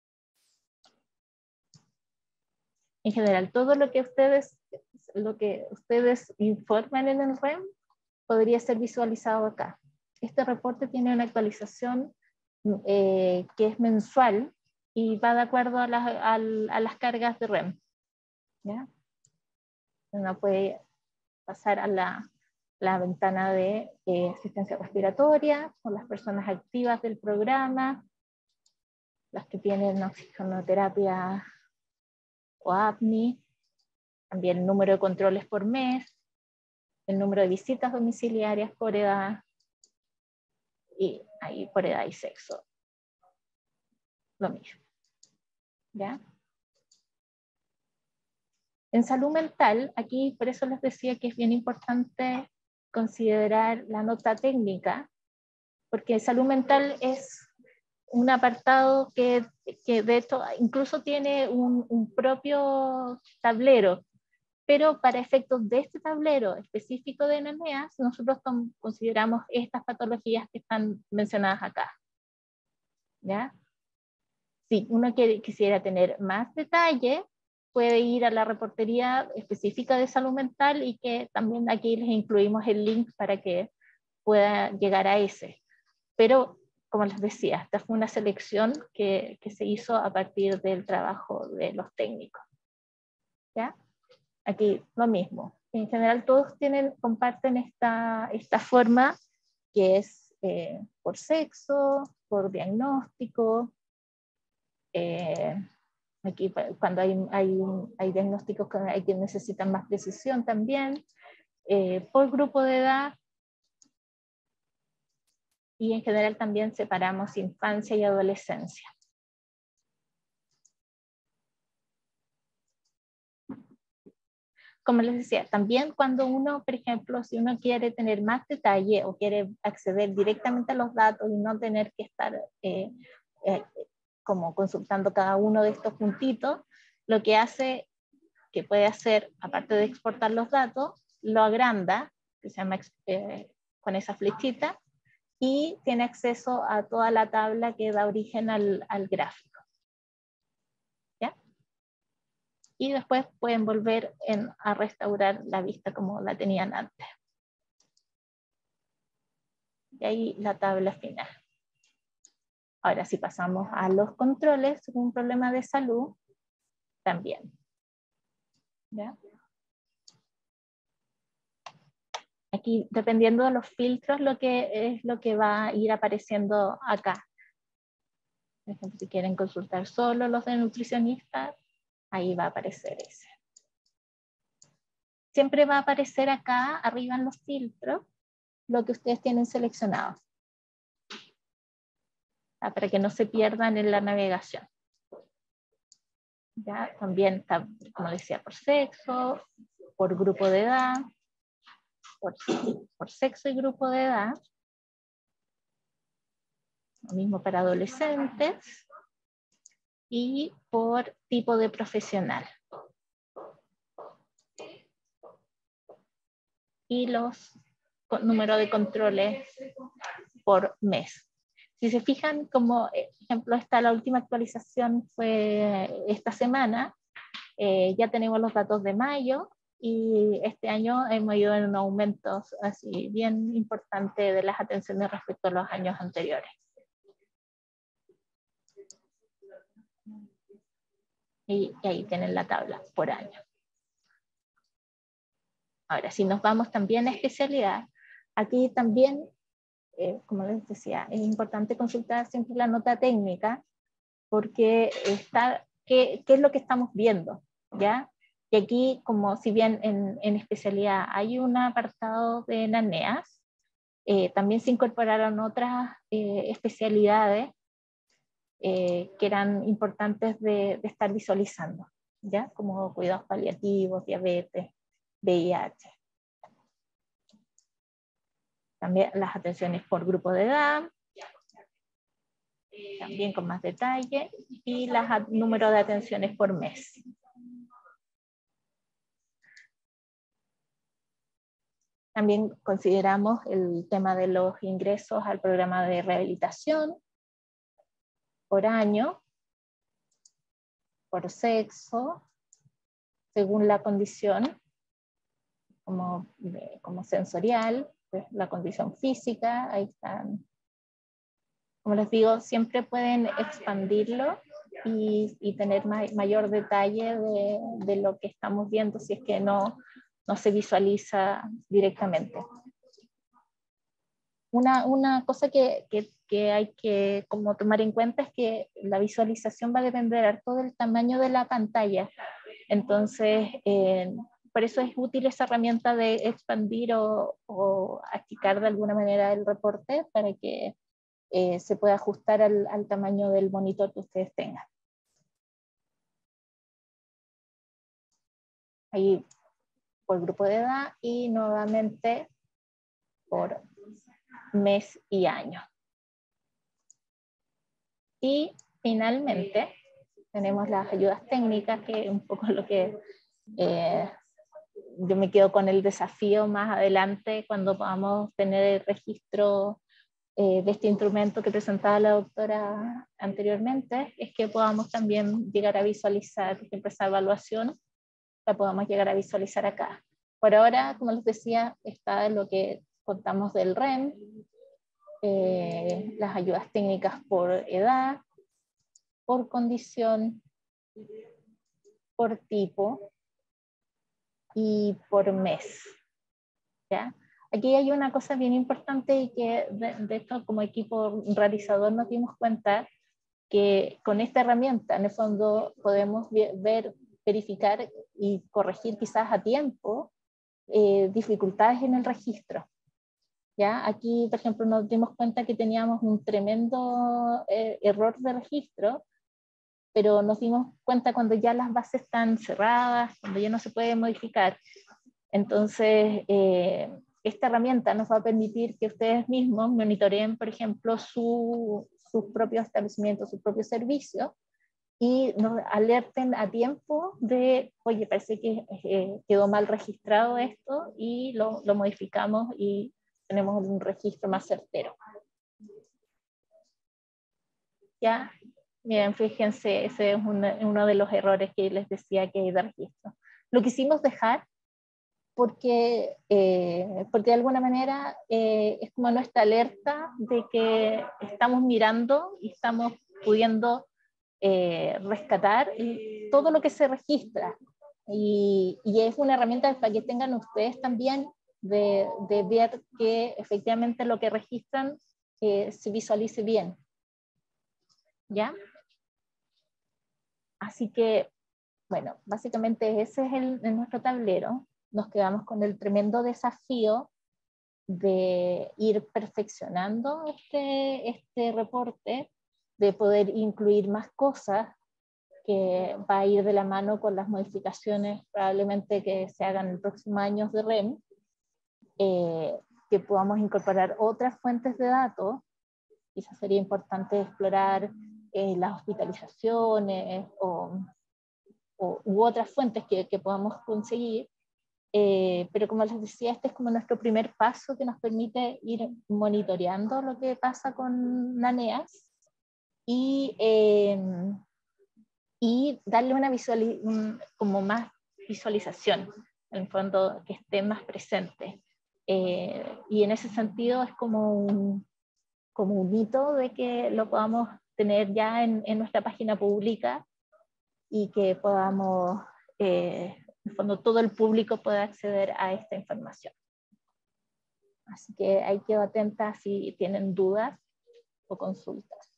En general, todo lo que ustedes, lo que ustedes informan en el R E M podría ser visualizado acá. Este reporte tiene una actualización eh, que es mensual y va de acuerdo a las, a, a las cargas de R E M, ¿ya? Uno puede pasar a la, la ventana de eh, asistencia respiratoria, con las personas activas del programa, las que tienen oxigenoterapia o A P N I, también el número de controles por mes, el número de visitas domiciliarias por edad, y ahí por edad y sexo, lo mismo, ¿ya? En salud mental, aquí por eso les decía que es bien importante considerar la nota técnica, porque salud mental es un apartado que, que de hecho incluso tiene un, un propio tablero, pero para efectos de este tablero específico de NANEAS, nosotros consideramos estas patologías que están mencionadas acá, ¿ya? Si uno quiere, quisiera tener más detalle, puede ir a la reportería específica de salud mental, y que también aquí les incluimos el link para que pueda llegar a ese. Pero, como les decía, esta fue una selección que, que se hizo a partir del trabajo de los técnicos, ¿ya? Aquí lo mismo, En general todos tienen, comparten esta, esta forma que es eh, por sexo, por diagnóstico. Eh, aquí cuando hay, hay, hay diagnósticos que, hay que necesitan más precisión también, eh, por grupo de edad, y en general también separamos infancia y adolescencia. Como les decía, también cuando uno, por ejemplo, si uno quiere tener más detalle o quiere acceder directamente a los datos y no tener que estar eh, eh, como consultando cada uno de estos puntitos, lo que hace, que puede hacer, aparte de exportar los datos, lo agranda, que se llama eh, con esa flechita, y tiene acceso a toda la tabla que da origen al, al gráfico. ¿Ya? Y después pueden volver en, a restaurar la vista como la tenían antes. Y ahí la tabla final. Ahora, si pasamos a los controles, un problema de salud, también. ¿Ya? Aquí, dependiendo de los filtros, lo que es lo que va a ir apareciendo acá. Por ejemplo, si quieren consultar solo los de nutricionista, ahí va a aparecer ese. Siempre va a aparecer acá, arriba en los filtros, lo que ustedes tienen seleccionado. Para que no se pierdan en la navegación. ¿Ya? También está, como decía, por sexo, por grupo de edad, por, por sexo y grupo de edad. Lo mismo para adolescentes. Y por tipo de profesional. Y los números de controles por mes. Si se fijan, como ejemplo, esta, la última actualización fue esta semana, eh, ya tenemos los datos de mayo, y este año hemos ido en un aumento así bien importante de las atenciones respecto a los años anteriores. Y, y ahí tienen la tabla por año. Ahora, si nos vamos también a especialidad, aquí también, eh, como les decía, es importante consultar siempre la nota técnica, porque está, ¿qué, qué es lo que estamos viendo? ¿Ya? Y aquí, como si bien en, en especialidad hay un apartado de NANEAS, eh, también se incorporaron otras eh, especialidades eh, que eran importantes de, de estar visualizando, ¿ya? Como cuidados paliativos, diabetes, V I H. También las atenciones por grupo de edad, también con más detalle, y los números de atenciones por mes. También consideramos el tema de los ingresos al programa de rehabilitación por año, por sexo, según la condición, como, como sensorial, pues la condición física, ahí están. Como les digo, siempre pueden expandirlo y, y tener may, mayor detalle de, de lo que estamos viendo si es que no, no se visualiza directamente. Una, una cosa que, que, que hay que como tomar en cuenta es que la visualización va a depender de todo el tamaño de la pantalla. Entonces, eh, por eso es útil esa herramienta de expandir o, o achicar de alguna manera el reporte para que eh, se pueda ajustar al, al tamaño del monitor que ustedes tengan. Ahí por grupo de edad y nuevamente por mes y año. Y finalmente tenemos las ayudas técnicas, que es un poco lo que eh, yo me quedo con el desafío más adelante cuando podamos tener el registro eh, de este instrumento que presentaba la doctora anteriormente, es que podamos también llegar a visualizar, por ejemplo, esa evaluación, la podamos llegar a visualizar acá. Por ahora, como les decía, está lo que contamos del R E M, eh, las ayudas técnicas por edad, por condición, por tipo, y por mes. ¿Ya? Aquí hay una cosa bien importante y que de, de esto como equipo realizador nos dimos cuenta que con esta herramienta en el fondo podemos ver, verificar y corregir quizás a tiempo eh, dificultades en el registro. ¿Ya? Aquí, por ejemplo, nos dimos cuenta que teníamos un tremendo eh, error de registro, pero nos dimos cuenta cuando ya las bases están cerradas, cuando ya no se puede modificar. Entonces, eh, esta herramienta nos va a permitir que ustedes mismos monitoreen, por ejemplo, su, sus propios establecimientos, sus propios servicios, y nos alerten a tiempo de, oye, parece que eh, quedó mal registrado esto, y lo, lo modificamos y tenemos un registro más certero. ¿Ya? Miren, fíjense, ese es una, uno de los errores que les decía que hay de registro. Lo quisimos dejar porque, eh, porque de alguna manera eh, es como nuestra alerta de que estamos mirando y estamos pudiendo eh, rescatar todo lo que se registra. Y, y es una herramienta para que tengan ustedes también de, de ver que efectivamente lo que registran eh, se visualice bien. ¿Ya? Así que, bueno, básicamente ese es el, el nuestro tablero. Nos quedamos con el tremendo desafío de ir perfeccionando este, este reporte, de poder incluir más cosas, que va a ir de la mano con las modificaciones probablemente que se hagan el próximo año de R E M, eh, que podamos incorporar otras fuentes de datos. Quizás sería importante explorar eh, las hospitalizaciones o, o, u otras fuentes que, que podamos conseguir. Eh, pero como les decía, este es como nuestro primer paso que nos permite ir monitoreando lo que pasa con NANEAS y, eh, y darle una visual, un, como más visualización, en el fondo que esté más presente. Eh, y en ese sentido es como un, como un hito de que lo podamos tener ya en, en nuestra página pública y que podamos... Eh, en el fondo todo el público pueda acceder a esta información. Así que ahí quedo atenta si tienen dudas o consultas.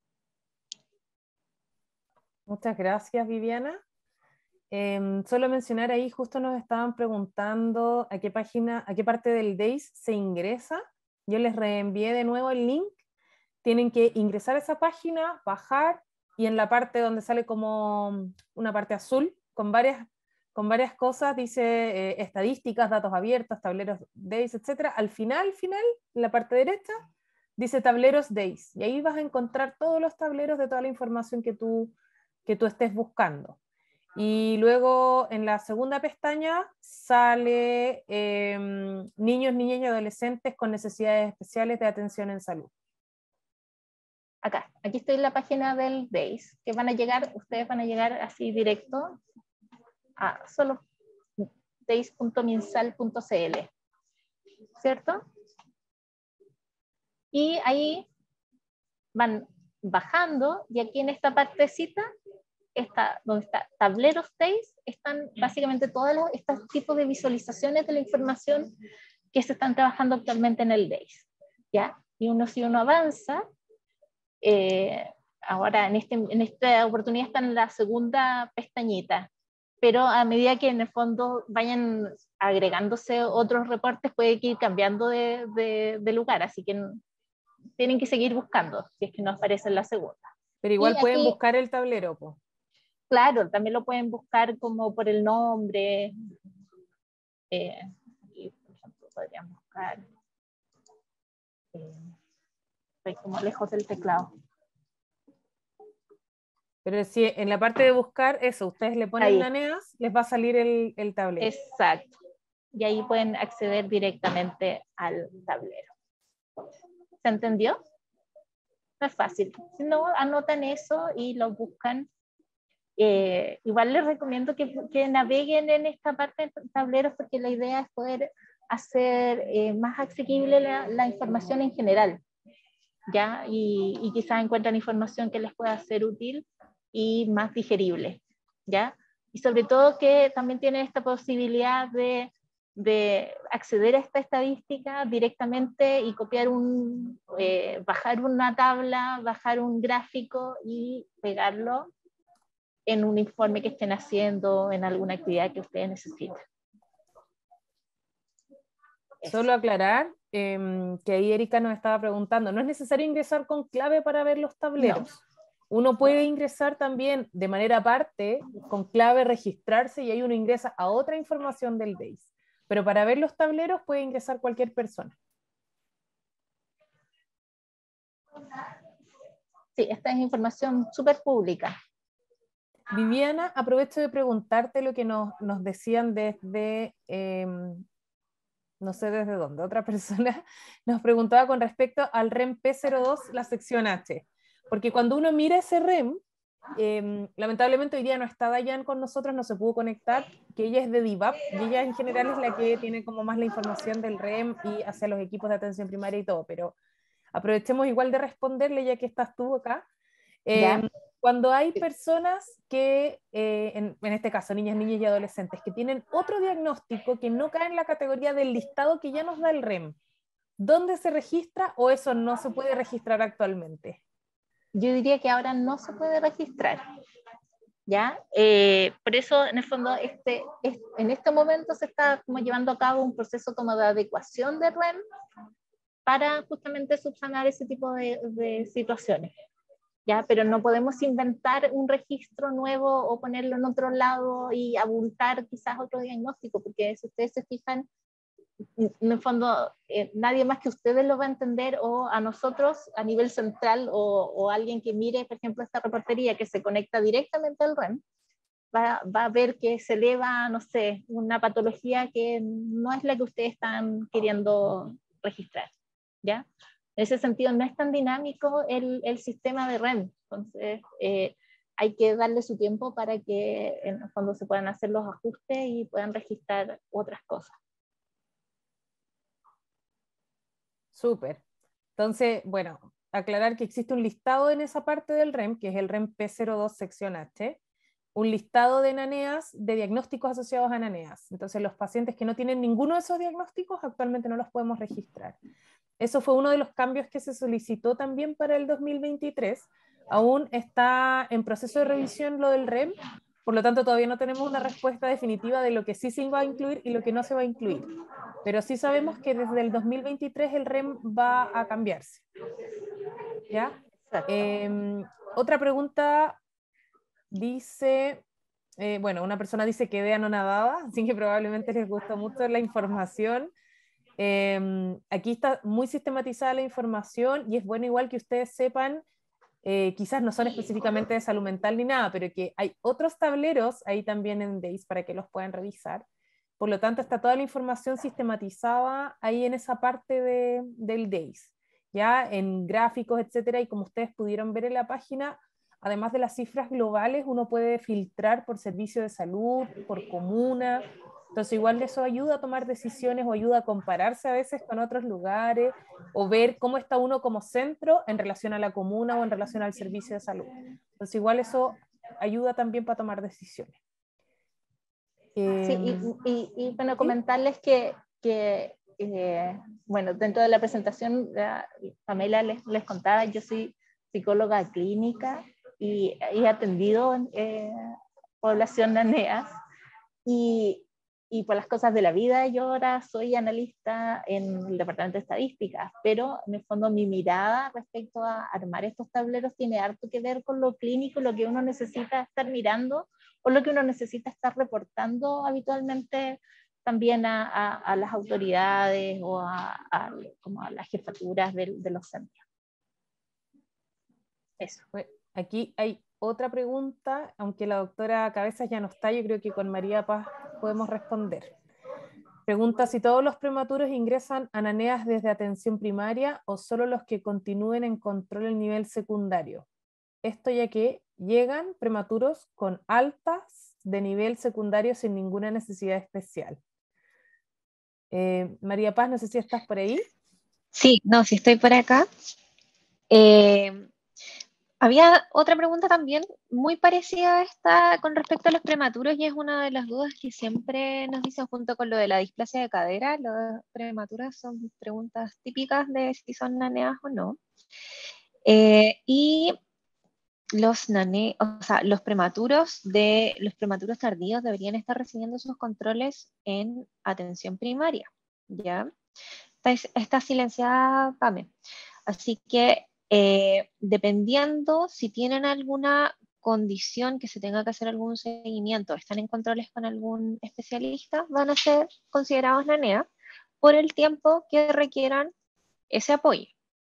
Muchas gracias, Viviana. Eh, solo mencionar ahí, justo nos estaban preguntando a qué página, a qué parte del D E I S se ingresa. Yo les reenvié de nuevo el link. Tienen que ingresar a esa página, bajar, y en la parte donde sale como una parte azul con varias con varias cosas, dice eh, estadísticas, datos abiertos, tableros D E I S, etcétera. Al final, final, en la parte derecha, dice tableros D E I S, y ahí vas a encontrar todos los tableros de toda la información que tú, que tú estés buscando. Y luego en la segunda pestaña sale eh, niños, niñas y adolescentes con necesidades especiales de atención en salud. Acá, aquí estoy en la página del D E I S, que van a llegar, ustedes van a llegar así directo a solo D E I S punto minsal punto c l, ¿cierto? Y ahí van bajando, y aquí en esta partecita, esta, donde está tableros D E I S, están básicamente todos estos tipos de visualizaciones de la información que se están trabajando actualmente en el D E I S, ¿ya? Y uno, si uno avanza, eh, ahora en, este, en esta oportunidad está en la segunda pestañita, pero a medida que en el fondo vayan agregándose otros reportes, puede que ir cambiando de, de, de lugar, así que tienen que seguir buscando, si es que no aparece en la segunda. Pero igual y pueden aquí, buscar el tablero, po. Claro, también lo pueden buscar como por el nombre. Eh, aquí, por ejemplo, podrían buscar... Eh, estoy como lejos del teclado. Pero si en la parte de buscar, eso, ustedes le ponen Ahí. NANEAS, les va a salir el, el tablero. Exacto. Y ahí pueden acceder directamente al tablero. ¿Se entendió? No es fácil. Si no, anotan eso y lo buscan. Eh, igual les recomiendo que, que naveguen en esta parte de tableros, porque la idea es poder hacer eh, más asequible la, la información en general, ¿ya? Y, y quizás encuentran información que les pueda ser útil y más digerible, ¿ya? y sobre todo que también tiene esta posibilidad de, de acceder a esta estadística directamente y copiar un, eh, bajar una tabla, bajar un gráfico y pegarlo en un informe que estén haciendo, en alguna actividad que ustedes necesiten. Solo aclarar eh, que ahí Erika nos estaba preguntando, no es necesario ingresar con clave para ver los tableros. No. Uno puede ingresar también de manera aparte, con clave registrarse, y ahí uno ingresa a otra información del D A I S. Pero para ver los tableros puede ingresar cualquier persona. Sí, esta es información súper pública. Viviana, aprovecho de preguntarte lo que nos, nos decían desde, eh, no sé desde dónde, otra persona nos preguntaba con respecto al R E M P cero dos, la sección H. Porque cuando uno mira ese R E M, eh, lamentablemente hoy día no está Dayan con nosotros, no se pudo conectar, que ella es de D I V A P, y ella en general es la que tiene como más la información del R E M y hacia los equipos de atención primaria y todo, pero aprovechemos igual de responderle ya que estás tú acá. Eh, cuando hay personas que, eh, en, en este caso niñas, niños y adolescentes, que tienen otro diagnóstico que no cae en la categoría del listado que ya nos da el R E M, ¿dónde se registra o eso no se puede registrar actualmente? Yo diría que ahora no se puede registrar, ¿ya? Eh, por eso, en el fondo, este, este, en este momento se está como llevando a cabo un proceso como de adecuación de R E M para justamente subsanar ese tipo de, de situaciones, ¿ya? Pero no podemos inventar un registro nuevo o ponerlo en otro lado y abultar quizás otro diagnóstico, porque si ustedes se fijan, en el fondo eh, nadie más que ustedes lo va a entender, o a nosotros a nivel central, o, o alguien que mire, por ejemplo, esta reportería que se conecta directamente al R E M, va, va a ver que se eleva, no sé, una patología que no es la que ustedes están queriendo registrar, ¿ya? En ese sentido no es tan dinámico el, el sistema de R E M, entonces eh, hay que darle su tiempo para que en el fondo se puedan hacer los ajustes y puedan registrar otras cosas. Súper. Entonces, bueno, aclarar que existe un listado en esa parte del R E M, que es el R E M P cero dos sección H, un listado de ananeas, de diagnósticos asociados a ananeas. Entonces, los pacientes que no tienen ninguno de esos diagnósticos actualmente no los podemos registrar. Eso fue uno de los cambios que se solicitó también para el dos mil veintitrés. Aún está en proceso de revisión lo del R E M, por lo tanto todavía no tenemos una respuesta definitiva de lo que sí se va a incluir y lo que no se va a incluir. Pero sí sabemos que desde el dos mil veintitrés el R E M va a cambiarse. ¿Ya? Eh, otra pregunta dice, eh, bueno, una persona dice que D E A no nadaba, así que probablemente les gustó mucho la información. Eh, aquí está muy sistematizada la información y es bueno igual que ustedes sepan, eh, quizás no son específicamente de salud mental ni nada, pero que hay otros tableros ahí también en D A I S para que los puedan revisar. Por lo tanto, está toda la información sistematizada ahí en esa parte de, del D A I S, ya en gráficos, etcétera, y como ustedes pudieron ver en la página, además de las cifras globales, uno puede filtrar por servicio de salud, por comuna. Entonces igual eso ayuda a tomar decisiones o ayuda a compararse a veces con otros lugares o ver cómo está uno como centro en relación a la comuna o en relación al servicio de salud. Entonces igual eso ayuda también para tomar decisiones. Eh, sí, y, y, y bueno, comentarles que, que eh, bueno, dentro de la presentación, la, Pamela les, les contaba, yo soy psicóloga clínica y he atendido eh, población de ANEAS, y, y por las cosas de la vida yo ahora soy analista en el departamento de estadística, pero en el fondo mi mirada respecto a armar estos tableros tiene harto que ver con lo clínico, lo que uno necesita estar mirando o lo que uno necesita estar reportando habitualmente también a, a, a las autoridades o a, a, como a las jefaturas de, de los centros. Eso. Aquí hay otra pregunta, aunque la doctora Cabezas ya no está, yo creo que con María Paz podemos responder. Pregunta si todos los prematuros ingresan a ananeas desde atención primaria o solo los que continúen en control en nivel secundario. Esto ya que llegan prematuros con altas de nivel secundario sin ninguna necesidad especial. Eh, María Paz, no sé si estás por ahí. Sí, no, si estoy por acá. Eh, Había otra pregunta también muy parecida a esta con respecto a los prematuros, y es una de las dudas que siempre nos dicen junto con lo de la displasia de cadera. Los prematuros son preguntas típicas de si son naneas o no. Eh, y los nane, o sea, los prematuros de los prematuros tardíos deberían estar recibiendo sus controles en atención primaria, ¿ya? Está, está silenciada, Pame. Así que eh, dependiendo si tienen alguna condición que se tenga que hacer algún seguimiento, están en controles con algún especialista, van a ser considerados NANEA por el tiempo que requieran ese apoyo.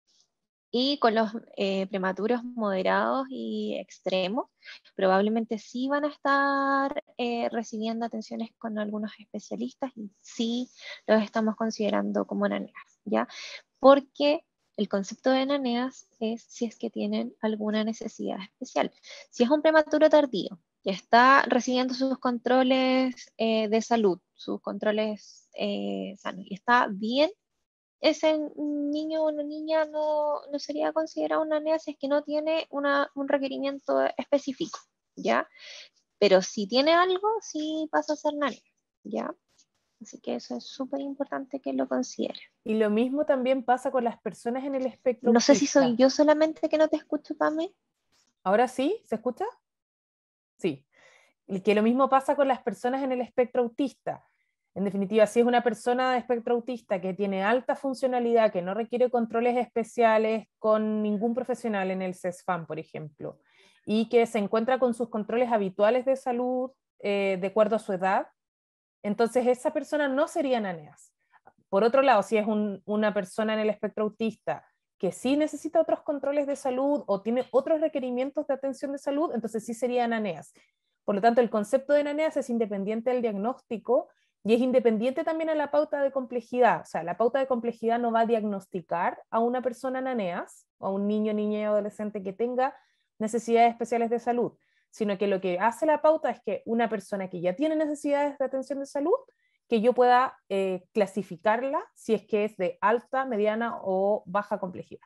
Y con los eh, prematuros moderados y extremos, probablemente sí van a estar eh, recibiendo atenciones con algunos especialistas y sí los estamos considerando como naneas, ¿ya? Porque el concepto de naneas es si es que tienen alguna necesidad especial. Si es un prematuro tardío que está recibiendo sus controles eh, de salud, sus controles eh, sanos, y está bien, ese niño o una niña no, no sería considerado una NEA si es que no tiene una, un requerimiento específico, ¿ya? Pero si tiene algo, sí pasa a ser NANEA, ¿ya? Así que eso es súper importante que lo consideren. Y lo mismo también pasa con las personas en el espectro No autista. sé si soy yo solamente que no te escucho, Pame. ¿Ahora sí? ¿Se escucha? Sí. Y que lo mismo pasa con las personas en el espectro autista. En definitiva, si es una persona de espectro autista que tiene alta funcionalidad, que no requiere controles especiales con ningún profesional en el CESFAM, por ejemplo, y que se encuentra con sus controles habituales de salud eh, de acuerdo a su edad, entonces esa persona no sería naneas. Por otro lado, si es un, una persona en el espectro autista que sí necesita otros controles de salud o tiene otros requerimientos de atención de salud, entonces sí sería naneas. Por lo tanto, el concepto de naneas es independiente del diagnóstico y es independiente también a la pauta de complejidad. O sea, la pauta de complejidad no va a diagnosticar a una persona naneas o a un niño, niña y adolescente que tenga necesidades especiales de salud, sino que lo que hace la pauta es que una persona que ya tiene necesidades de atención de salud, que yo pueda eh, clasificarla si es que es de alta, mediana o baja complejidad.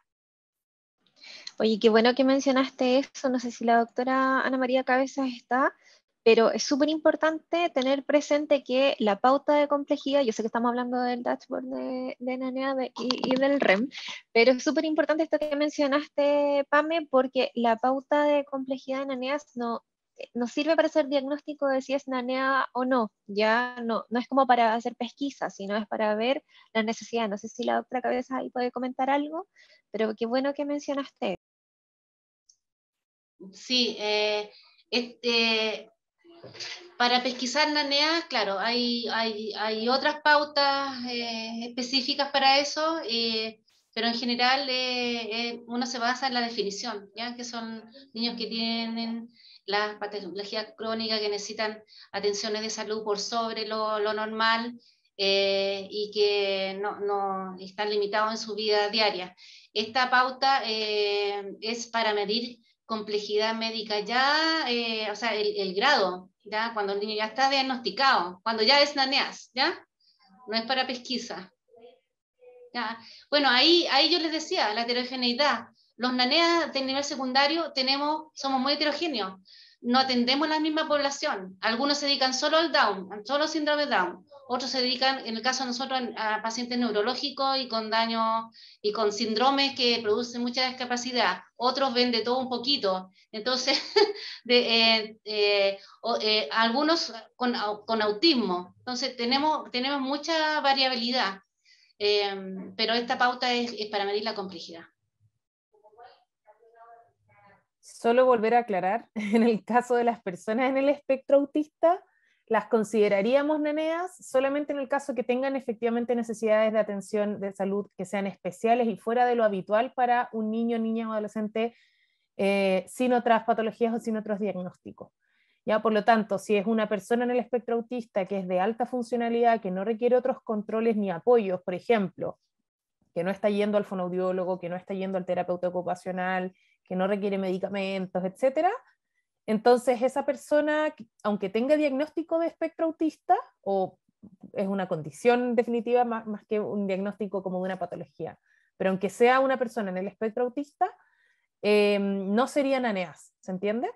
Oye, qué bueno que mencionaste eso. No sé si la doctora Ana María Cabezas está, pero es súper importante tener presente que la pauta de complejidad, yo sé que estamos hablando del dashboard de, de NANEA de, y, y del R E M, pero es súper importante esto que mencionaste, Pame, porque la pauta de complejidad de NANEA no, no sirve para hacer diagnóstico de si es NANEA o no, ya no, no es como para hacer pesquisa, sino es para ver la necesidad. No sé si la doctora Cabezas ahí puede comentar algo, pero qué bueno que mencionaste. Sí, eh, este, para pesquisar naneas, claro, hay, hay, hay otras pautas eh, específicas para eso, eh, pero en general eh, eh, uno se basa en la definición, ¿ya? Que son niños que tienen la patología crónica, que necesitan atenciones de salud por sobre lo, lo normal eh, y que no, no están limitados en su vida diaria. Esta pauta eh, es para medir complejidad médica ya, eh, o sea, el, el grado, ¿ya? Cuando el niño ya está diagnosticado, cuando ya es naneas, ¿ya? No es para pesquisa. ¿Ya? Bueno, ahí, ahí yo les decía, la heterogeneidad. Los naneas de nivel secundario tenemos, somos muy heterogéneos. No atendemos la misma población. Algunos se dedican solo al Down, solo al síndrome de Down. Otros se dedican, en el caso de nosotros, a pacientes neurológicos y con daños y con síndromes que producen mucha discapacidad. Otros ven de todo un poquito. Entonces, de, eh, eh, o, eh, algunos con, con autismo. Entonces, tenemos, tenemos mucha variabilidad. Eh, pero esta pauta es, es para medir la complejidad. Solo volver a aclarar, en el caso de las personas en el espectro autista, las consideraríamos naneas solamente en el caso que tengan efectivamente necesidades de atención de salud que sean especiales y fuera de lo habitual para un niño, niña o adolescente eh, sin otras patologías o sin otros diagnósticos. ¿Ya? Por lo tanto, si es una persona en el espectro autista que es de alta funcionalidad, que no requiere otros controles ni apoyos, por ejemplo, que no está yendo al fonoaudiólogo, que no está yendo al terapeuta ocupacional, que no requiere medicamentos, etcétera, entonces esa persona, aunque tenga diagnóstico de espectro autista, o es una condición definitiva más, más que un diagnóstico como de una patología, pero aunque sea una persona en el espectro autista, eh, no serían ANEAS, ¿se entiende?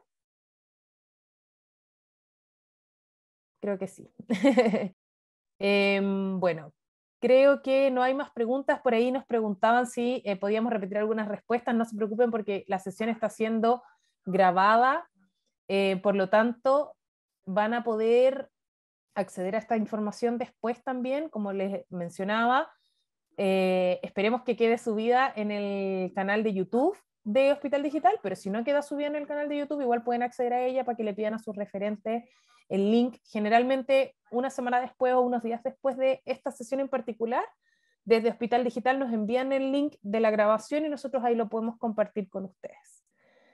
Creo que sí. eh, bueno, creo que no hay más preguntas. Por ahí nos preguntaban si eh, podíamos repetir algunas respuestas. No se preocupen porque la sesión está siendo grabada, eh, por lo tanto van a poder acceder a esta información después también, como les mencionaba. Eh, esperemos que quede subida en el canal de YouTube de Hospital Digital, pero si no queda subida en el canal de YouTube, igual pueden acceder a ella para que le pidan a sus referentes el link, generalmente una semana después o unos días después de esta sesión en particular. Desde Hospital Digital nos envían el link de la grabación y nosotros ahí lo podemos compartir con ustedes.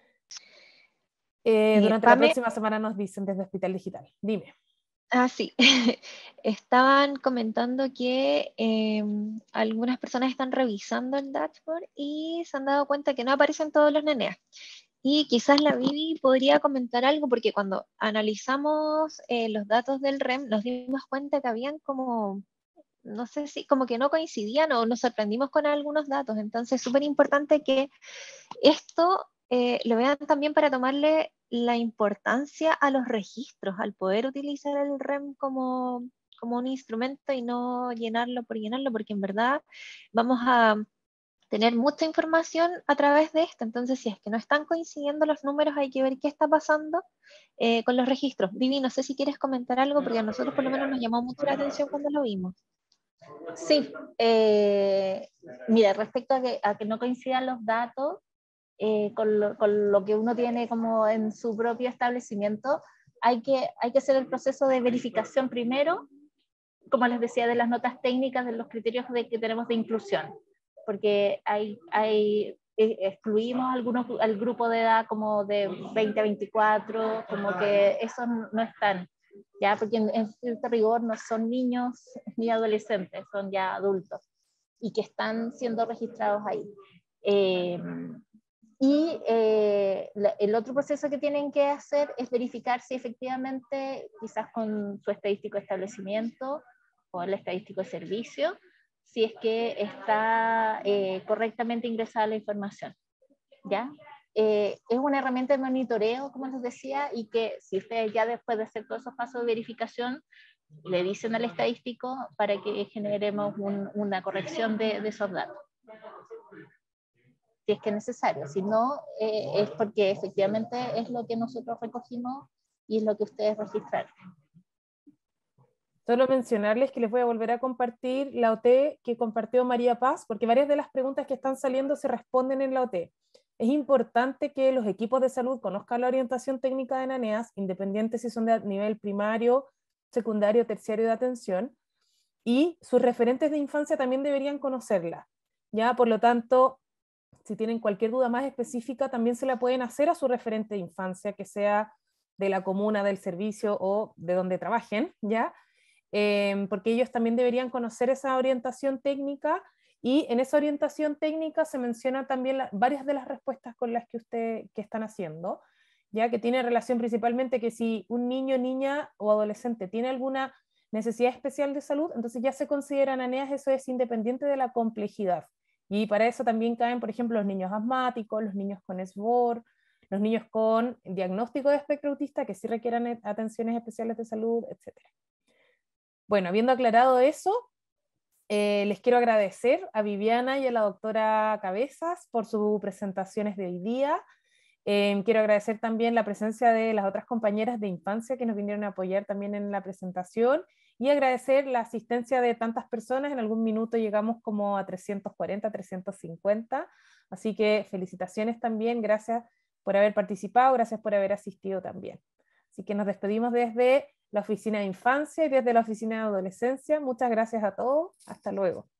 Eh, Eh, durante la Pame, próxima semana nos dicen desde Hospital Digital. Dime. ah, sí. Estaban comentando que eh, algunas personas están revisando el dashboard y se han dado cuenta que no aparecen todos los neneas. Y quizás la Vivi podría comentar algo, porque cuando analizamos eh, los datos del R E M, nos dimos cuenta que habían como, no sé si, como que no coincidían o nos sorprendimos con algunos datos. Entonces, es súper importante que esto eh, lo vean también para tomarle la importancia a los registros, al poder utilizar el R E M como, como un instrumento y no llenarlo por llenarlo, porque en verdad vamos a tener mucha información a través de esto. Entonces, si es que no están coincidiendo los números, hay que ver qué está pasando eh, con los registros. Vivi, no sé si quieres comentar algo, porque a nosotros por lo menos nos llamó mucho la atención cuando lo vimos. Sí, eh, mira, respecto a que, a que no coincidan los datos eh, con, lo, con lo que uno tiene como en su propio establecimiento, hay que, hay que hacer el proceso de verificación primero, como les decía, de las notas técnicas, de los criterios de, que tenemos de inclusión, porque hay, hay, excluimos algunos, al grupo de edad como de veinte a veinticuatro, como que esos no están, ya, porque en, en cierto rigor no son niños ni adolescentes, son ya adultos, y que están siendo registrados ahí. Eh, y eh, la, el otro proceso que tienen que hacer es verificar si efectivamente, quizás con su estadístico de establecimiento o el estadístico de servicio, si es que está eh, correctamente ingresada la información, ¿ya? Eh, es una herramienta de monitoreo, como les decía, y que si ustedes ya después de hacer todos esos pasos de verificación, le dicen al estadístico para que generemos un, una corrección de, de esos datos. Si es que es necesario, si no, eh, es porque efectivamente es lo que nosotros recogimos y es lo que ustedes registraron. Solo mencionarles que les voy a volver a compartir la O T que compartió María Paz, porque varias de las preguntas que están saliendo se responden en la O T. Es importante que los equipos de salud conozcan la orientación técnica de NANEAS, independiente si son de nivel primario, secundario, terciario de atención, y sus referentes de infancia también deberían conocerla. ¿Ya? Por lo tanto, si tienen cualquier duda más específica, también se la pueden hacer a su referente de infancia, que sea de la comuna, del servicio o de donde trabajen, ¿ya? Eh, porque ellos también deberían conocer esa orientación técnica, y en esa orientación técnica se mencionan también la, varias de las respuestas con las que usted que están haciendo, ya que tiene relación principalmente que si un niño, niña o adolescente tiene alguna necesidad especial de salud, entonces ya se consideran ANEAS, eso es independiente de la complejidad. Y para eso también caen, por ejemplo, los niños asmáticos, los niños con S B O R, los niños con diagnóstico de espectro autista que sí requieran atenciones especiales de salud, etcétera. Bueno, habiendo aclarado eso, eh, les quiero agradecer a Viviana y a la doctora Cabezas por sus presentaciones de hoy día. Eh, quiero agradecer también la presencia de las otras compañeras de infancia que nos vinieron a apoyar también en la presentación, y agradecer la asistencia de tantas personas. En algún minuto llegamos como a trescientos cuarenta, trescientos cincuenta, así que felicitaciones también, gracias por haber participado, gracias por haber asistido también. Así que nos despedimos desde la Oficina de Infancia y desde la Oficina de Adolescencia. Muchas gracias a todos, hasta luego.